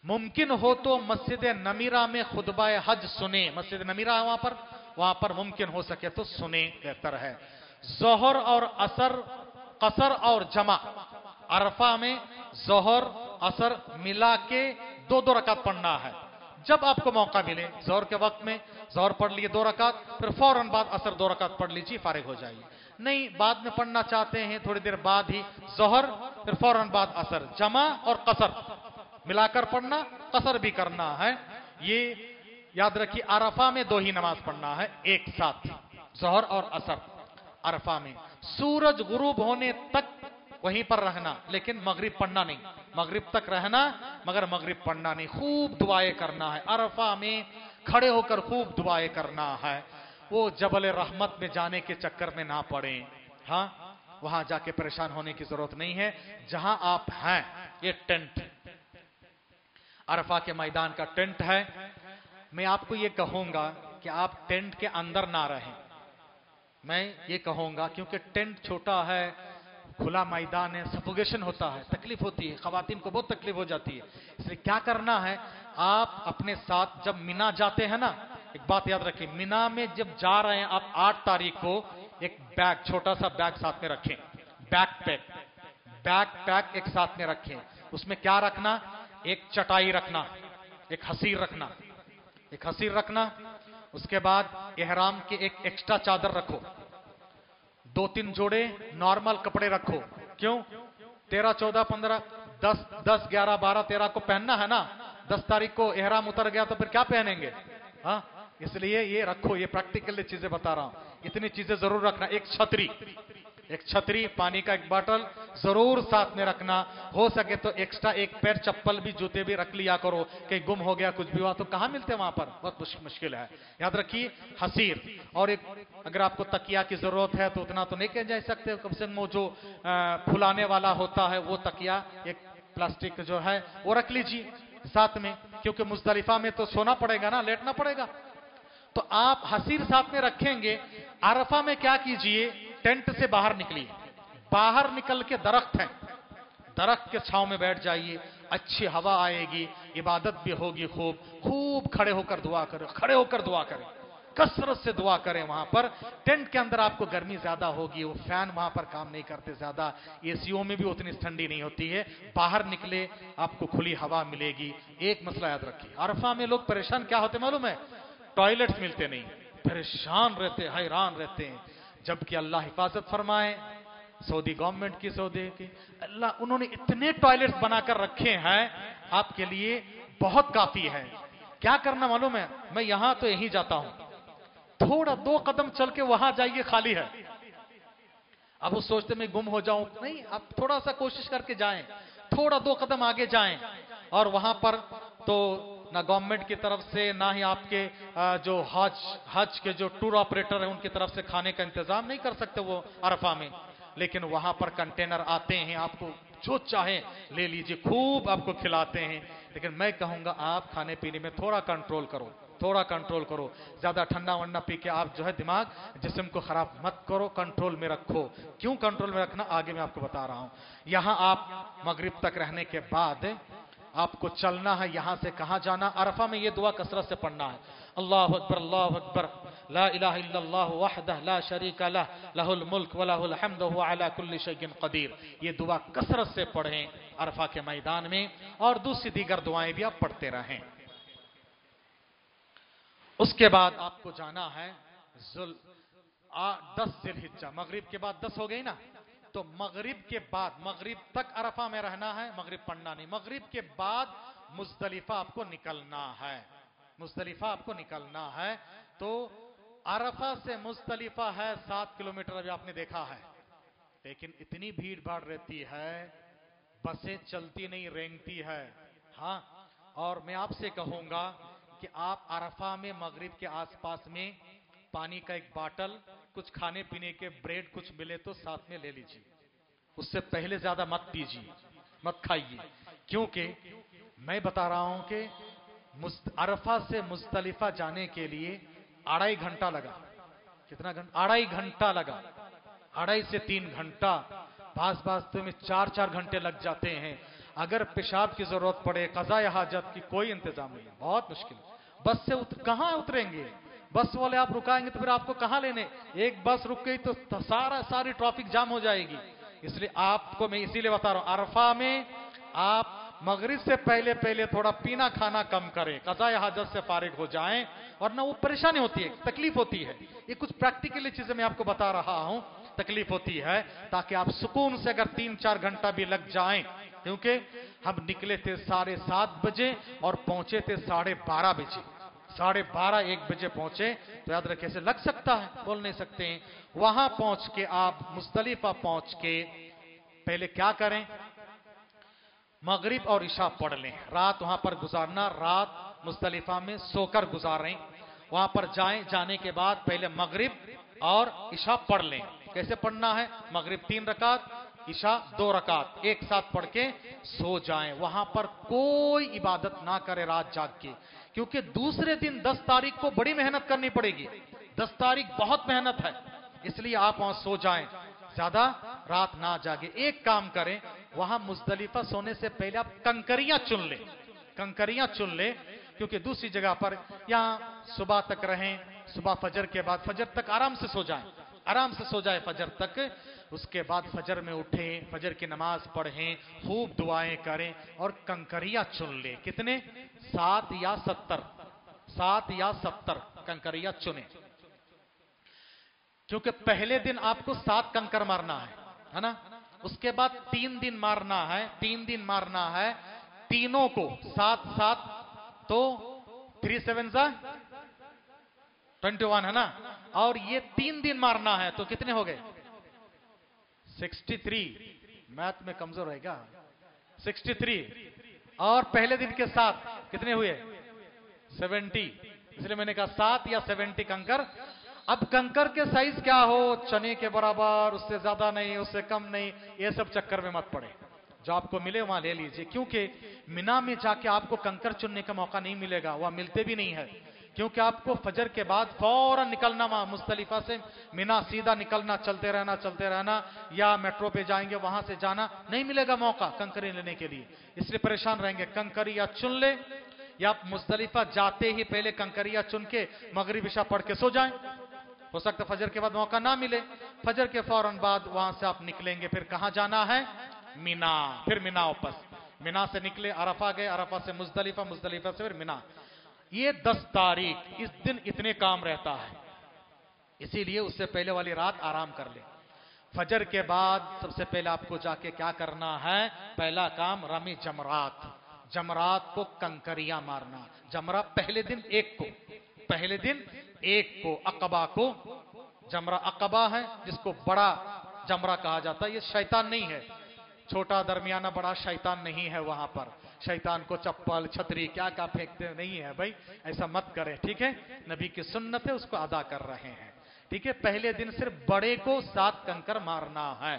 मुमकिन हो तो मस्जिद नमीरा में खुतबा हज सुने। मस्जिद नमीरा है वहां पर, वहां पर मुमकिन हो सके तो सुने, बेहतर है। जोहर और असर, कसर और जमा, अरफा में जोहर असर मिला के दो दो रकात पढ़ना है। जब आपको मौका मिले जोहर के वक्त में जोहर पढ़ लिए दो रकात, फिर फौरन बाद असर दो रकात पढ़ लीजिए, फारिग हो जाइए। नहीं बाद में पढ़ना चाहते हैं थोड़ी देर बाद ही जोहर, फिर फौरन बाद असर, जमा और कसर मिलाकर पढ़ना, कसर भी करना है। ये याद रखिए, अरफा में दो ही नमाज पढ़ना है एक साथ, जोहर और असर। अरफा में सूरज गुरूब होने तक वहीं पर रहना, लेकिन मगरिब पढ़ना नहीं। मगरिब तक रहना मगर मगरिब पढ़ना नहीं। खूब दुआएं करना है अरफा में, खड़े होकर खूब दुआएं करना है। वो जबल रहमत में जाने के चक्कर में ना पड़े। हाँ, वहां जाके परेशान होने की जरूरत नहीं है। जहां आप हैं, ये टेंट अरफा के मैदान का टेंट है। मैं आपको ये कहूंगा कि आप टेंट के अंदर ना रहें। मैं ये कहूंगा क्योंकि टेंट छोटा है, खुला मैदान है, सफोकेशन होता है, तकलीफ होती है, खवातीन को बहुत तकलीफ हो जाती है। इसलिए क्या करना है, आप अपने साथ जब मिना जाते हैं ना, एक बात याद रखें, मिना में जब जा रहे हैं आप आठ तारीख को, एक बैग, छोटा सा बैग साथ में रखें। बैक पैक, बैक पैक एक साथ में रखें। उसमें क्या रखना, एक चटाई रखना, एक हसीर रखना, एक हसीर रखना। उसके बाद एहराम के एक एक्स्ट्रा चादर रखो, दो तीन जोड़े नॉर्मल कपड़े रखो। क्यों, तेरह चौदह पंद्रह दस दस ग्यारह बारह तेरह को पहनना है ना। दस तारीख को एहराम उतर गया तो फिर क्या पहनेंगे। हाँ, इसलिए ये रखो, ये प्रैक्टिकली चीजें बता रहा हूं। इतनी चीजें जरूर रखना। एक छतरी, एक छतरी, पानी का एक बोतल जरूर साथ में रखना। हो सके तो एक्स्ट्रा एक पैर चप्पल भी, जूते भी रख लिया करो, कहीं गुम हो गया कुछ भी हुआ तो कहां मिलते हैं वहां पर, बहुत मुश्किल है। याद रखिए हसीर, और एक अगर आपको तकिया की जरूरत है तो उतना तो नहीं कह जा सकते, कम से कम वो जो फुलाने वाला होता है वो तकिया, एक प्लास्टिक जो है वो रख लीजिए साथ में, क्योंकि मुजदलिफा में तो सोना पड़ेगा ना, लेटना पड़ेगा। तो आप हसीर साथ में रखेंगे। अरफा में क्या कीजिए, टेंट से बाहर निकलिए, बाहर निकल के दरख्त है, दरख्त के छांव में बैठ जाइए, अच्छी हवा आएगी, इबादत भी होगी। खूब खूब खड़े होकर दुआ करें, खड़े होकर दुआ करें, कसरत से दुआ करें। वहां पर टेंट के अंदर आपको गर्मी ज्यादा होगी, वो फैन वहां पर काम नहीं करते ज्यादा, एसीओ में भी उतनी ठंडी नहीं होती है। बाहर निकले आपको खुली हवा मिलेगी। एक मसला याद रखिए, अरफा में लोग परेशान क्या होते मालूम है, टॉयलेट्स मिलते नहीं, परेशान रहते, हैरान रहते हैं। जबकि अल्लाह हिफाजत फरमाए, सऊदी गवर्नमेंट की, सऊदी की, अल्लाह उन्होंने इतने टॉयलेट्स बनाकर रखे हैं आपके लिए, बहुत काफी है। क्या करना मालूम है, मैं यहां तो यहीं जाता हूं, थोड़ा दो कदम चल के वहां जाइए, खाली है। अब वो सोचते मैं गुम हो जाऊं, नहीं, आप थोड़ा सा कोशिश करके जाएं, थोड़ा दो कदम आगे जाएं, और वहां पर तो ना गवर्नमेंट की तरफ से ना ही आपके जो हज हज के जो टूर ऑपरेटर है उनकी तरफ से खाने का इंतजाम नहीं कर सकते वो अरफा में, लेकिन वहां पर कंटेनर आते हैं, आपको जो चाहे ले लीजिए, खूब आपको खिलाते हैं। लेकिन मैं कहूंगा आप खाने पीने में थोड़ा कंट्रोल करो, थोड़ा कंट्रोल करो। ज्यादा ठंडा वंडा पी के आप जो है दिमाग जिस्म को खराब मत करो, कंट्रोल में रखो। क्यों कंट्रोल में रखना, आगे मैं आपको बता रहा हूं। यहां आप मगरिब तक रहने के बाद आपको चलना है, यहां से कहां जाना, अरफा में ये दुआ कसरत से पढ़ना है, अल्लाहु अकबर अल्लाहु अकबर ला इलाहा इल्लल्लाह वहदह ला शरीका लह लहुल मुल्क व लहुल हम्दु व अला कुल्ली शैइन कदीर। ये दुआ कसरत से पढ़ें अरफा के मैदान में, और दूसरी दीगर दुआएं भी आप पढ़ते रहें। उसके बाद आपको जाना है जुल दस जिलहिज्जा, मगरिब के बाद दस हो गई ना, तो मगरिब के बाद, मगरिब तक अरफा में रहना है, मगरिब पढ़ना नहीं। मगरिब के बाद मुजदलिफा आपको निकलना है, मुजदलिफा आपको निकलना है। तो अरफा से मुजदलिफा है सात किलोमीटर, अभी आपने देखा है, लेकिन इतनी भीड़ भाड़ रहती है, बसें चलती नहीं, रेंगती है। हाँ, और मैं आपसे कहूंगा कि आप अरफा में मगरिब के आसपास में पानी का एक बाटल, कुछ खाने पीने के ब्रेड कुछ मिले तो साथ में ले लीजिए, उससे पहले ज्यादा मत पीजिए, मत खाइए। क्योंकि मैं बता रहा हूं कि अरफा से मुजदलिफा जाने के लिए अढ़ाई घंटा लगा। कितना घंटा? अढ़ाई घंटा लगा, अढ़ाई से तीन घंटा, पास पास तो में चार चार घंटे लग जाते हैं। अगर पेशाब की जरूरत पड़े, कज़ाए हाजत की कोई इंतजाम नहीं, बहुत मुश्किल। बस से उत, कहां उतरेंगे? बस वाले आप रुकाएंगे तो फिर आपको कहां लेने? एक बस रुक गई तो सारा सारी ट्रैफिक जाम हो जाएगी। इसलिए आपको मैं इसीलिए बता रहा हूं, अरफा में आप मगरिब से पहले पहले थोड़ा पीना खाना कम करें, कज़ाए हाजत से फारिग हो जाएं, और ना वो परेशानी होती है, तकलीफ होती है। ये कुछ प्रैक्टिकली चीजें मैं आपको बता रहा हूं, तकलीफ होती है, ताकि आप सुकून से अगर तीन चार घंटा भी लग जाएं, क्योंकि हम निकले थे साढ़े सात बजे और पहुंचे थे साढ़े बारह बजे, साढ़े बारह एक बजे पहुंचे, तो याद रखें कैसे लग सकता है, बोल नहीं सकते हैं। वहां पहुंच के आप मुज़दलिफा पहुंच के पहले क्या करें? मगरिब और इशा पढ़ लें, रात वहां पर गुजारना, रात मुज़दलिफा में सोकर गुजारें। वहां पर जाएं, जाने के बाद पहले मगरिब और इशा पढ़ लें। कैसे पढ़ना है? मगरिब तीन रकात, इशा दो रकात, एक साथ पढ़ के सो जाएं। वहां पर कोई इबादत ना करे रात जाग के, क्योंकि दूसरे दिन दस तारीख को बड़ी मेहनत करनी पड़ेगी। दस तारीख बहुत मेहनत है, इसलिए आप वहां सो जाएं, ज्यादा रात ना जागे। एक काम करें, वहां मुज़दलिफा सोने से पहले आप कंकरियां चुन ले, कंकरियां चुन ले, क्योंकि दूसरी जगह पर यहां सुबह तक रहें, सुबह फजर के बाद फजर तक आराम से सो जाएं, आराम से सो जाए फजर तक। उसके बाद फजर में उठें, फजर की नमाज पढ़ें, खूब दुआएं करें और कंकरियां चुन ले। कितने? सात या सत्तर, सात या सत्तर कंकरियां चुने, क्योंकि पहले दिन आपको सात कंकर मारना है, है ना? उसके बाद तीन दिन मारना है, तीन दिन मारना है तीनों को, सात सात तो थ्री सेवन जा ट्वेंटी वन, है ना? और ये तीन दिन मारना है तो कितने हो गए? Sixty three. मैथ में कमजोर रहेगा, सिक्सटी थ्री। और पहले दिन के साथ कितने हुए? सेवेंटी। इसलिए मैंने कहा सात या सेवेंटी कंकर। अब कंकर के साइज क्या हो? चने के बराबर, उससे ज्यादा नहीं, उससे कम नहीं, ये सब चक्कर में मत पड़े। जो आपको मिले वहां ले लीजिए, क्योंकि मिना में जाके आपको कंकर चुनने का मौका नहीं मिलेगा, वहां मिलते भी नहीं है। क्योंकि आपको फजर के बाद फौरन निकलना वहां मुज़दलिफा से मिना, सीधा निकलना, चलते रहना चलते रहना, या मेट्रो पे जाएंगे वहां से जाना, नहीं मिलेगा मौका कंकरी लेने के लिए, इसलिए परेशान रहेंगे। कंकरिया चुन ले, या आप मुज़दलिफा जाते ही पहले कंकरिया चुन के मगरिब इशा पढ़ के सो जाएं। हो सकता फजर के बाद मौका ना मिले, फजर के फौरन बाद वहां से आप निकलेंगे। फिर कहां जाना है? मिना। फिर मिना वापस, मिना से निकले, अरफा गए, अरफा से मुज़दलिफा, मुज़दलिफा से फिर मिना। ये दस तारीख, इस दिन इतने काम रहता है, इसीलिए उससे पहले वाली रात आराम कर ले। फजर के बाद सबसे पहले आपको जाके क्या करना है? पहला काम रमी जमरात, जमरात को कंकरियां मारना। जमरा पहले दिन एक को, पहले दिन एक को, अकबा को जमरा अकबा है, जिसको बड़ा जमरा कहा जाता है। ये शैतान नहीं है, छोटा दरमियाना बड़ा शैतान नहीं है। वहां पर शैतान को चप्पल छतरी क्या क्या फेंकते नहीं है भाई, ऐसा मत करें, ठीक है? नबी की सुन्नत है, उसको अदा कर रहे हैं, ठीक है? पहले दिन सिर्फ बड़े को सात कंकर मारना है।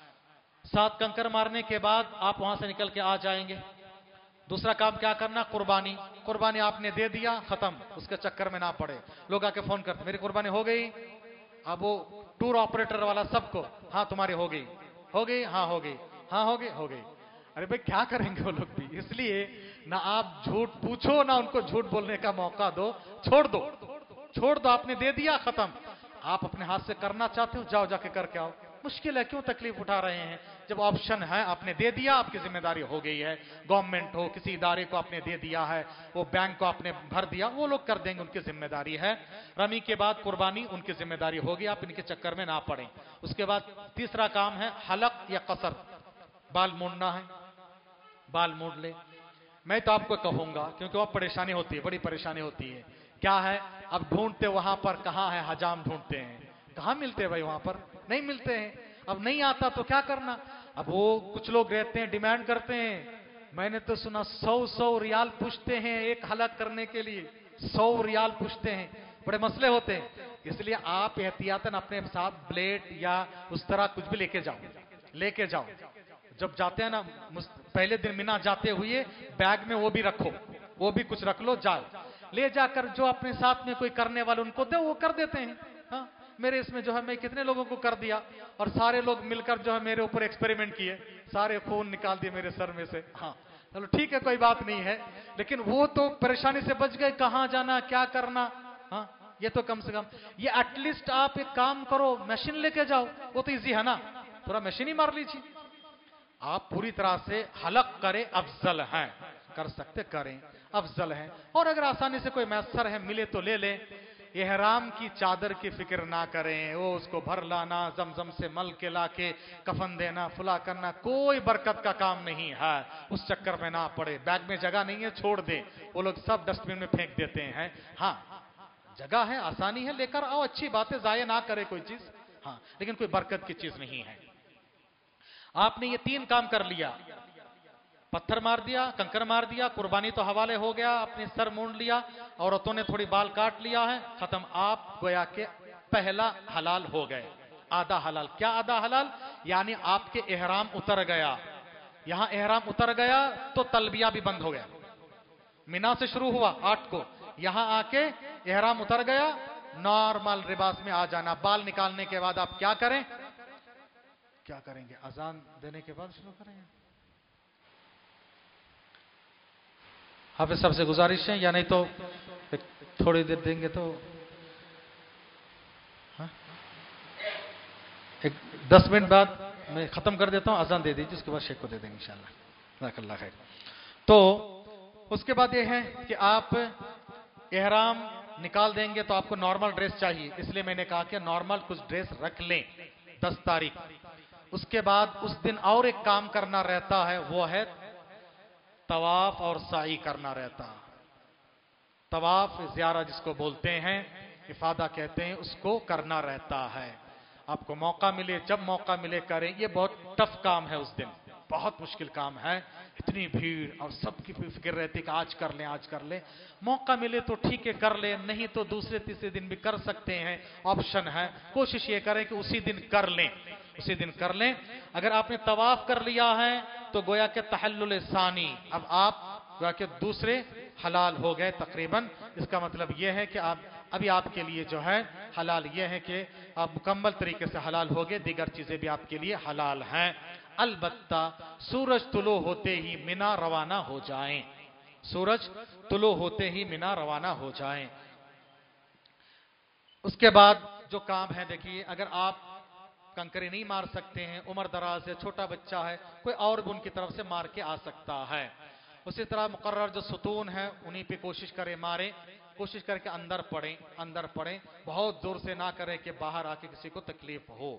सात कंकर मारने के बाद आप वहां से निकल के आ जाएंगे। दूसरा काम क्या करना? कुर्बानी। कुर्बानी आपने दे दिया, खत्म, उसके चक्कर में ना पड़े। लोग आके फोन करते मेरी कुर्बानी हो गई। अब वो टूर ऑपरेटर वाला सबको, हाँ तुम्हारी हो गई, हो गई, हाँ हो गई, हाँ हो गई, हो गई। अरे भाई क्या करेंगे वो लोग भी, इसलिए ना आप झूठ पूछो, ना उनको झूठ बोलने का मौका दो, छोड़ दो, छोड़ दो। आपने दे दिया, खत्म। आप अपने हाथ से करना चाहते हो, जाओ जाके करके आओ। मुश्किल है, क्यों तकलीफ उठा रहे हैं? जब ऑप्शन है, आपने दे दिया, आपकी जिम्मेदारी हो गई है। गवर्नमेंट हो, किसी इदारे को आपने दे दिया है, वो बैंक को आपने भर दिया, वो लोग कर देंगे, उनकी जिम्मेदारी है। रमी के बाद कुर्बानी, उनकी जिम्मेदारी होगी, आप इनके चक्कर में ना पड़े। उसके बाद तीसरा काम है हलक या कसर, बाल मूंडना है, बाल मूंड ले। मैं तो आपको कहूंगा, क्योंकि वह परेशानी होती है, बड़ी परेशानी होती है। क्या है? अब ढूंढते वहां पर, कहां है हजाम ढूंढते हैं, कहां मिलते हैं भाई, वहां पर नहीं मिलते हैं। अब नहीं आता तो क्या करना? अब वो कुछ लोग रहते हैं, डिमांड करते हैं। मैंने तो सुना सौ सौ रियाल पूछते हैं एक हलक करने के लिए, सौ रियाल पूछते हैं, बड़े मसले होते हैं। इसलिए आप एहतियातन अपने साथ ब्लेड या उस तरह कुछ भी लेके जाओ, लेके जाओ। जब जाते हैं ना, पहले दिन मिना जाते हुए बैग में वो भी रखो, वो भी कुछ रख लो, जाओ ले जाकर। जो अपने साथ में कोई करने वाले उनको दे, वो कर देते हैं। हाँ, मेरे इसमें जो है मैं कितने लोगों को कर दिया, और सारे लोग मिलकर जो है मेरे ऊपर एक्सपेरिमेंट किए, सारे खून निकाल दिए मेरे सर में से। हाँ चलो ठीक है, कोई बात नहीं है, लेकिन वो तो परेशानी से बच गए, कहां जाना क्या करना। हाँ ये तो कम से कम, ये एटलीस्ट आप एक काम करो, मशीन लेके जाओ, वो तो इजी है ना, पूरा मशीन ही मार लीजिए। आप पूरी तरह से हलक करें अफजल है, कर सकते करें अफजल है। और अगर आसानी से कोई मैसर है मिले तो ले ले। एहराम की चादर की फिक्र ना करें, वो उसको भर लाना, जमजम से मल के लाके कफन देना, फुला करना, कोई बरकत का काम नहीं है, उस चक्कर में ना पड़े। बैग में जगह नहीं है छोड़ दे, वो लोग सब डस्टबिन में फेंक देते हैं। हाँ जगह है, आसानी है, लेकर आओ, अच्छी बात है, जाया ना करे कोई चीज, हाँ लेकिन कोई बरकत की चीज नहीं है। आपने ये तीन काम कर लिया, पत्थर मार दिया, कंकर मार दिया, कुर्बानी तो हवाले हो गया, अपने सर मूंड लिया, औरतों ने थोड़ी बाल काट लिया है, खत्म। आप गोया के पहला हलाल हो गए, आधा हलाल। क्या आधा हलाल? यानी आपके एहराम उतर गया, यहां एहराम उतर गया तो तलबिया भी बंद हो गया। मिना से शुरू हुआ आठ को, यहां आके एहराम उतर गया, नॉर्मल लिबास में आ जाना। बाल निकालने के बाद आप क्या करें? क्या करेंगे? अजान देने के बाद शुरू करेंगे। हाफिज साहब से गुजारिश है, या नहीं तो थोड़ी देर देंगे तो हाँ? एक दस मिनट बाद मैं खत्म कर देता हूं, अजान दे दीजिए, उसके बाद शेख को दे देंगे इंशाल्लाह। जज़ाकल्लाह खैर। तो उसके बाद यह है कि आप एहराम निकाल देंगे तो आपको नॉर्मल ड्रेस चाहिए, इसलिए मैंने कहा कि नॉर्मल कुछ ड्रेस रख लें दस तारीख। उसके बाद उस दिन और एक काम करना रहता है, वो है तवाफ और साई करना रहता। तवाफ ज़ियारा जिसको बोलते हैं, इफादा कहते हैं, उसको करना रहता है। आपको मौका मिले, जब मौका मिले करें। ये बहुत टफ काम है, उस दिन बहुत मुश्किल काम है, इतनी भीड़ और सबकी फिक्र रहती है कि आज कर लें आज कर लें। मौका मिले तो ठीक है कर लें, नहीं तो दूसरे तीसरे दिन भी कर सकते हैं, ऑप्शन है। कोशिश ये करें कि उसी दिन कर लें, उसी दिन कर लें। अगर आपने तवाफ कर लिया है तो गोया के तहल्लुल सानी, अब आप गोया के दूसरे हलाल हो गए तकरीबन। इसका मतलब यह है कि आप अभी आपके लिए जो है हलाल यह है कि आप मुकम्मल तरीके से हलाल हो गए, दीगर चीजें भी आपके लिए हलाल हैं। अलबत्ता सूरज तुलो होते ही मिना रवाना हो जाएं, सूरज तुलो होते ही मिना रवाना हो जाएं। उसके बाद जो काम है, देखिए अगर आप कंकरी नहीं मार सकते हैं, उम्र दराज है, छोटा बच्चा है, कोई और भी उनकी तरफ से मार के आ सकता है। उसी तरह मुकर्रर जो सुतून है उन्हीं पे कोशिश करें मारे, कोशिश करके अंदर पड़े, अंदर पड़े, बहुत जोर से ना करें कि बाहर आके किसी को तकलीफ हो।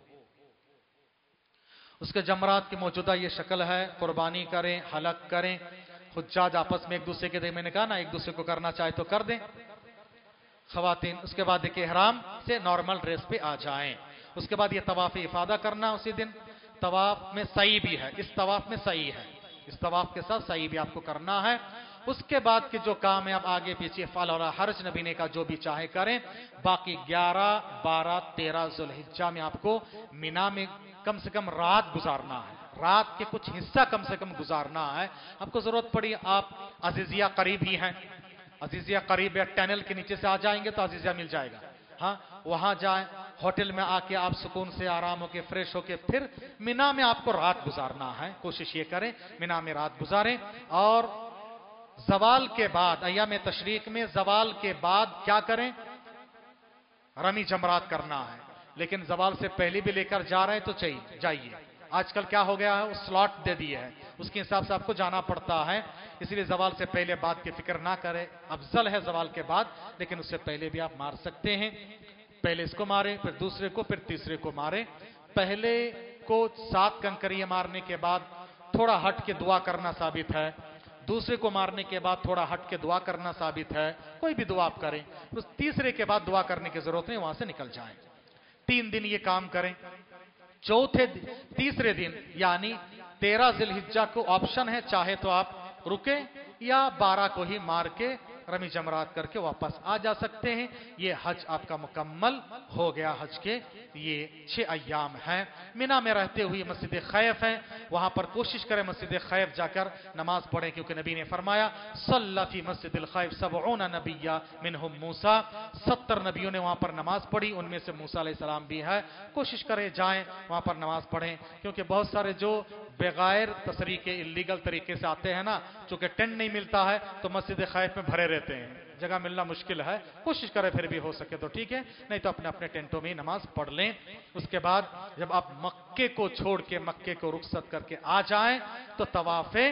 उसके जमरात की मौजूदा ये शक्ल है, कुर्बानी करें, हलक करें, हुज्जाज आपस में एक दूसरे के, मैंने कहा ना एक दूसरे को करना चाहे तो कर दें खवातीन। उसके बाद देखिए इहराम से नॉर्मल ड्रेस पे आ जाएं। उसके बाद ये तवाफ इफादा करना, उसी दिन तवाफ में सई भी है, इस तवाफ में सई है, इस तवाफ के साथ सई भी आपको करना है। उसके बाद के जो काम है आप आगे पीछे फल और हर्ज नबी ने का जो भी चाहे करें। बाकी ग्यारह बारह तेरह जुल्हिज्जा में आपको मिना में कम से कम रात गुजारना है, रात के कुछ हिस्सा कम से कम गुजारना है। आपको जरूरत पड़ी आप अजीजिया करीब ही हैं, अजीजिया करीब है, टनल के नीचे से आ जाएंगे तो अजीजिया मिल जाएगा, हाँ वहां जाएं, होटल में आके आप सुकून से आराम होके फ्रेश होके फिर मिना में आपको रात गुजारना है। कोशिश ये करें मिना में रात गुजारें। और जवाल के बाद अय्याम तशरीक में जवाल के बाद क्या करें? रमी जमरात करना है, लेकिन जवाल से पहले भी लेकर जा रहे हैं तो चाहिए जाइए। आजकल क्या हो गया है, वो स्लॉट दे दिए है, उसके हिसाब से आपको जाना पड़ता है, इसलिए जवाल से पहले बात की फिक्र ना करें। अफजल है जवाल के बाद, लेकिन उससे पहले भी आप मार सकते हैं। पहले इसको मारे, फिर दूसरे को, फिर तीसरे को मारे। पहले को सात कंकरियां मारने के बाद थोड़ा हट के दुआ करना साबित है, दूसरे को मारने के बाद थोड़ा हट के दुआ करना साबित है। कोई भी दुआ आप करें, उस तीसरे के बाद दुआ करने की जरूरत नहीं, वहां से निकल जाएं। तीन दिन ये काम करें। चौथे तीसरे दिन यानी तेरह जिलहिज्जा को ऑप्शन है, चाहे तो आप रुके या बारह को ही मार के रमी जमरात करके वापस आ जा सकते हैं। ये हज आपका मुकम्मल हो गया। हज के ये छह अय्याम हैं। मिना में रहते हुए मस्जिद खैफ है, वहां पर कोशिश करें मस्जिद खैफ जाकर नमाज पढ़ें, क्योंकि नबी ने फरमाया सल्ला फी मस्जिदिल खैफ सबऊना नबिय्या मिनहुम मूसा, सत्तर नबियों ने वहां पर नमाज पढ़ी, उनमें से मूसा अलैहिस्सलाम भी है। कोशिश करें जाएं वहां पर नमाज पढ़ें, क्योंकि बहुत सारे जो बगैर तसरी के इलीगल तरीके से आते हैं ना, चूंकि टेंट नहीं मिलता है तो मस्जिद खैफ में भरे रहते हैं, जगह मिलना मुश्किल है। कोशिश करें फिर भी हो सके तो ठीक है, नहीं तो अपने अपने टेंटों में नमाज पढ़ लें। उसके बाद जब आप मक्के को छोड़ के मक्के को रुखसत करके आ जाएं तो तवाफे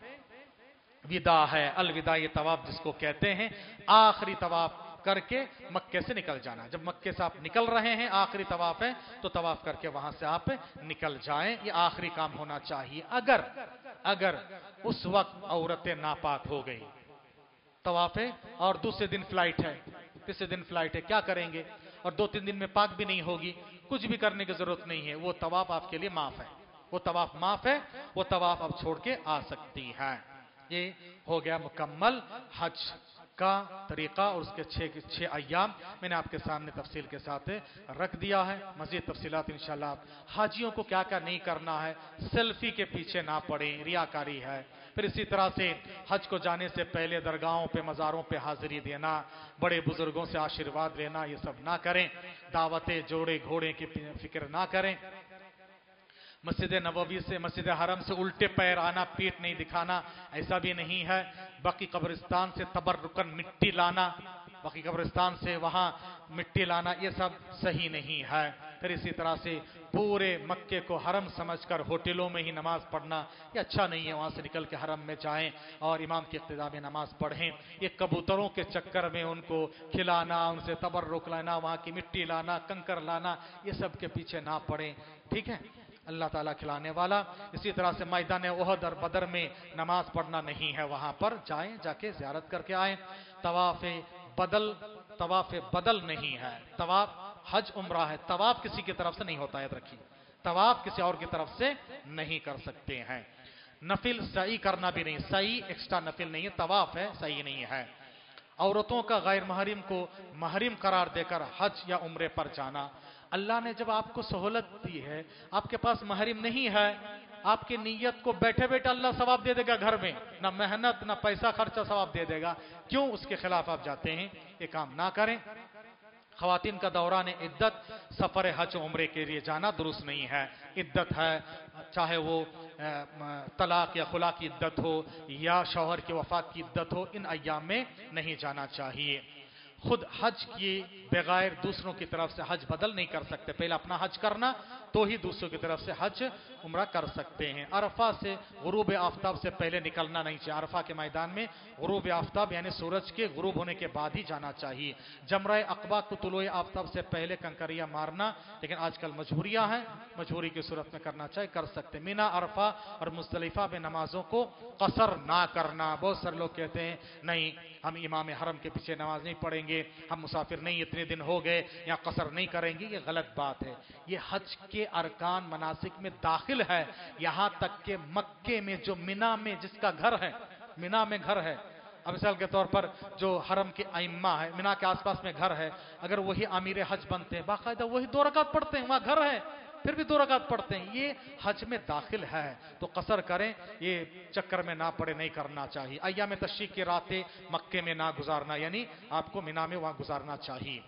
विदा है, अलविदा ये तवाफ जिसको कहते हैं, आखिरी तवाफ करके मक्के से निकल जाना। जब मक्के से आप निकल रहे हैं, आखिरी तवाफ है, तो तवाफ करके वहां से आप निकल जाएं, ये आखिरी काम होना चाहिए। अगर अगर उस वक्त औरतें नापाक हो गई, तवाफ है और दूसरे दिन फ्लाइट है, तीसरे दिन फ्लाइट है, क्या करेंगे? और दो तीन दिन में पाक भी नहीं होगी, कुछ भी करने की जरूरत नहीं है, वो तवाफ आपके लिए माफ है, वो तवाफ माफ है, वो तवाफ आप छोड़ के आ सकती है। ये हो गया मुकम्मल हज का तरीका और उसके छह छह अय्याम मैंने आपके सामने तफसील के साथ रख दिया है। मजीद तफसीलात इंशाल्लाह। हाजियों को क्या क्या नहीं करना है, सेल्फी के पीछे ना पड़े, रियाकारी है। फिर इसी तरह से हज को जाने से पहले दरगाहों पे, मज़ारों पे हाजिरी देना, बड़े बुजुर्गों से आशीर्वाद लेना, ये सब ना करें। दावतें जोड़े घोड़े की फिक्र ना करें। मस्जिद नबवी से, मस्जिद हरम से उल्टे पैर आना, पीठ नहीं दिखाना, ऐसा भी नहीं है। बाकी कब्रिस्तान से तबर्रुकन मिट्टी लाना, बाकी कब्रिस्तान से वहां मिट्टी लाना, ये सब सही नहीं है। फिर इसी तरह से पूरे मक्के को हरम समझकर होटलों में ही नमाज पढ़ना, ये अच्छा नहीं है। वहां से निकल के हरम में जाएं और इमाम की इक्तिदा में नमाज पढ़ें। ये कबूतरों के चक्कर में उनको खिलाना, उनसे तबर्रुक लाना, वहां की मिट्टी लाना, कंकर लाना, ये सब के पीछे ना पड़े, ठीक है। अल्लाह ताला खिलाने वाला। इसी तरह से मैदान ओहद और बदर में नमाज पढ़ना नहीं है, वहां पर जाएं, जाके ज़ियारत करके आए। तवाफ़े बदल, तवाफ़े बदल नहीं है, तवाफ हज उम्रा है, तवाफ किसी की तरफ से नहीं होता, याद रखिए, तवाफ किसी और की तरफ से नहीं कर सकते हैं। नफिल सही करना भी नहीं, सही एक्स्ट्रा नफिल नहीं है, तवाफ है, सही नहीं है। औरतों का गैर महरिम को महरिम करार देकर हज या उम्रे पर जाना, अल्लाह ने जब आपको सहूलत दी है, आपके पास महरिम नहीं है, आपकी नीयत को बैठे बैठे अल्लाह सवाब दे देगा घर में, ना मेहनत ना पैसा खर्चा, सवाब दे देगा। क्यों उसके खिलाफ आप जाते हैं? ये काम ना करें। खवातीन का दौरान इद्दत सफर हज उम्रे के लिए जाना दुरुस्त नहीं है। इद्दत है, चाहे वो तलाक या खुला की इद्दत हो या शौहर की वफात की इद्दत हो, इन अय्याम में नहीं जाना चाहिए। खुद हज किए बगैर दूसरों की तरफ से हज बदल नहीं कर सकते, पहले अपना हज करना तो ही दूसरों की तरफ से हज उम्रा कर सकते हैं। अरफा से गुरूब आफ्ताब से पहले निकलना नहीं चाहिए। अरफा के मैदान में गुरूब आफ्ताब यानी सूरज के गुरूब होने के बाद ही जाना चाहिए। जमरा अक़बा को तुलुए आफ्ताब से पहले कंकरिया मारना, लेकिन आजकल मजबूरियां हैं, मजबूरी की सूरत में करना चाहिए, कर सकते। मीना, अरफा और मुज़दलिफा में नमाजों को कसर ना करना। बहुत सारे लोग कहते हैं नहीं, हम इमाम हरम के पीछे नमाज नहीं पढ़ेंगे, हम मुसाफिर नहीं, इतने दिन हो गए, या कसर नहीं करेंगे। ये गलत बात है। ये हज के अरकान मनासिक में दाखिल है। यहां तक के मक्के में जो मिना में जिसका घर है, मिना में घर है, अब मिसाल के तौर पर जो हरम के आइम्मा है, मिना के आसपास में घर है, अगर वही आमिर हज बनते हैं, बाकायदा वही दो रकात पढ़ते हैं, वहां घर है, फिर भी दो रकात पढ़ते हैं, ये हज में दाखिल है, तो कसर करें, ये चक्कर में ना पड़े, नहीं करना चाहिए। अय्याम तशरीक की रातें मक्के में ना गुजारना, यानी आपको मिना में वहां गुजारना चाहिए।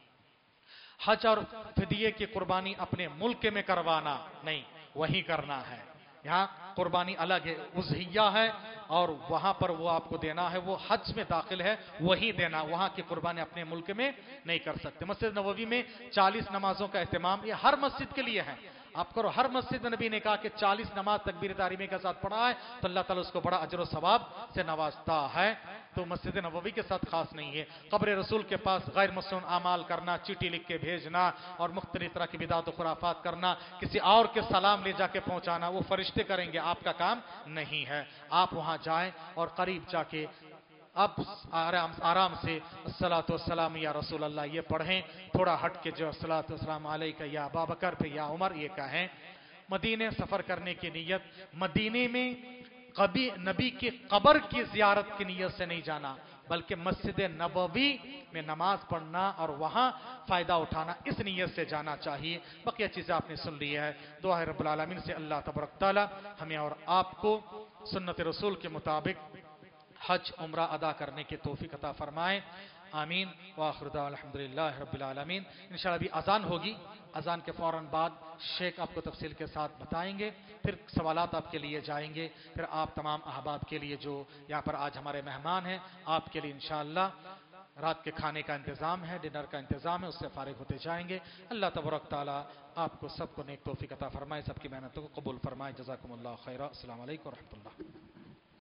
हज और फिदिये की कुर्बानी अपने मुल्क में करवाना नहीं, वहीं करना है। यहाँ कुर्बानी अलग है, उज़हिया है, और वहां पर वो आपको देना है, वो हज में दाखिल है, वही देना। वहां की कुर्बानी अपने मुल्क में नहीं कर सकते। मस्जिद नबवी में चालीस नमाजों का एहतमाम, ये हर मस्जिद के लिए है। आप करो, हर मस्जिद नबी ने कहा कि चालीस नमाज तकबीर तारीमी के साथ पढ़ा है तो अल्लाह ताला उसको बड़ा अजर सवाब से नवाजता है। तो मस्जिद नबवी के साथ खास नहीं है। कब्र रसूल के पास गैर मसनून अमाल करना, चिट्ठी लिख के भेजना और मुख्तलिफ तरह की बिदात खुराफात करना, किसी और के सलाम ले जाके पहुंचाना, वो फरिश्ते करेंगे, आपका काम नहीं है। आप वहां जाएं और करीब जाके अब आराम आराम से अस्सलातु वस्सलाम या रसूल अल्लाह ये पढ़ें, थोड़ा हट के जो अस्सलातु वस्सलाम अलैका या अबा बकर पे या उमर ये कहें। मदीने सफर करने की नीयत, मदीने में कभी नबी की कब्र की जियारत की नीयत से नहीं जाना, बल्कि मस्जिद नबवी में नमाज पढ़ना और वहां फायदा उठाना, इस नीयत से जाना चाहिए। बाकी चीजें आपने सुन ली है। दुआ है रब्बुल आलमीन से अल्लाह तबारक तआला हमें और आपको सुन्नत रसूल के मुताबिक हज उम्रा अदा करने की तौफीक अता फरमाए। आमीन व आखिर दाअवाना अल्हम्दुलिल्लाहि रब्बिल आलमीन। इंशाअल्लाह अभी अजान होगी, अजान के फौरन बाद शेख आपको तफसील के साथ बताएंगे, फिर सवालात आपके लिए जाएंगे, फिर आप तमाम अहबाब के लिए जो यहाँ पर आज हमारे मेहमान हैं, आपके लिए इंशाअल्लाह रात के खाने का इंतजाम है, डिनर का इंतजाम है, उससे फारिग होते जाएंगे। अल्लाह तबारक तआला आपको सबको नेक तौफीक अता फरमाए, सबकी मेहनतों को कबूल फरमाए। जज़ाकुमुल्लाह खैरा। अस्सलामु अलैकुम व रहमतुल्लाह।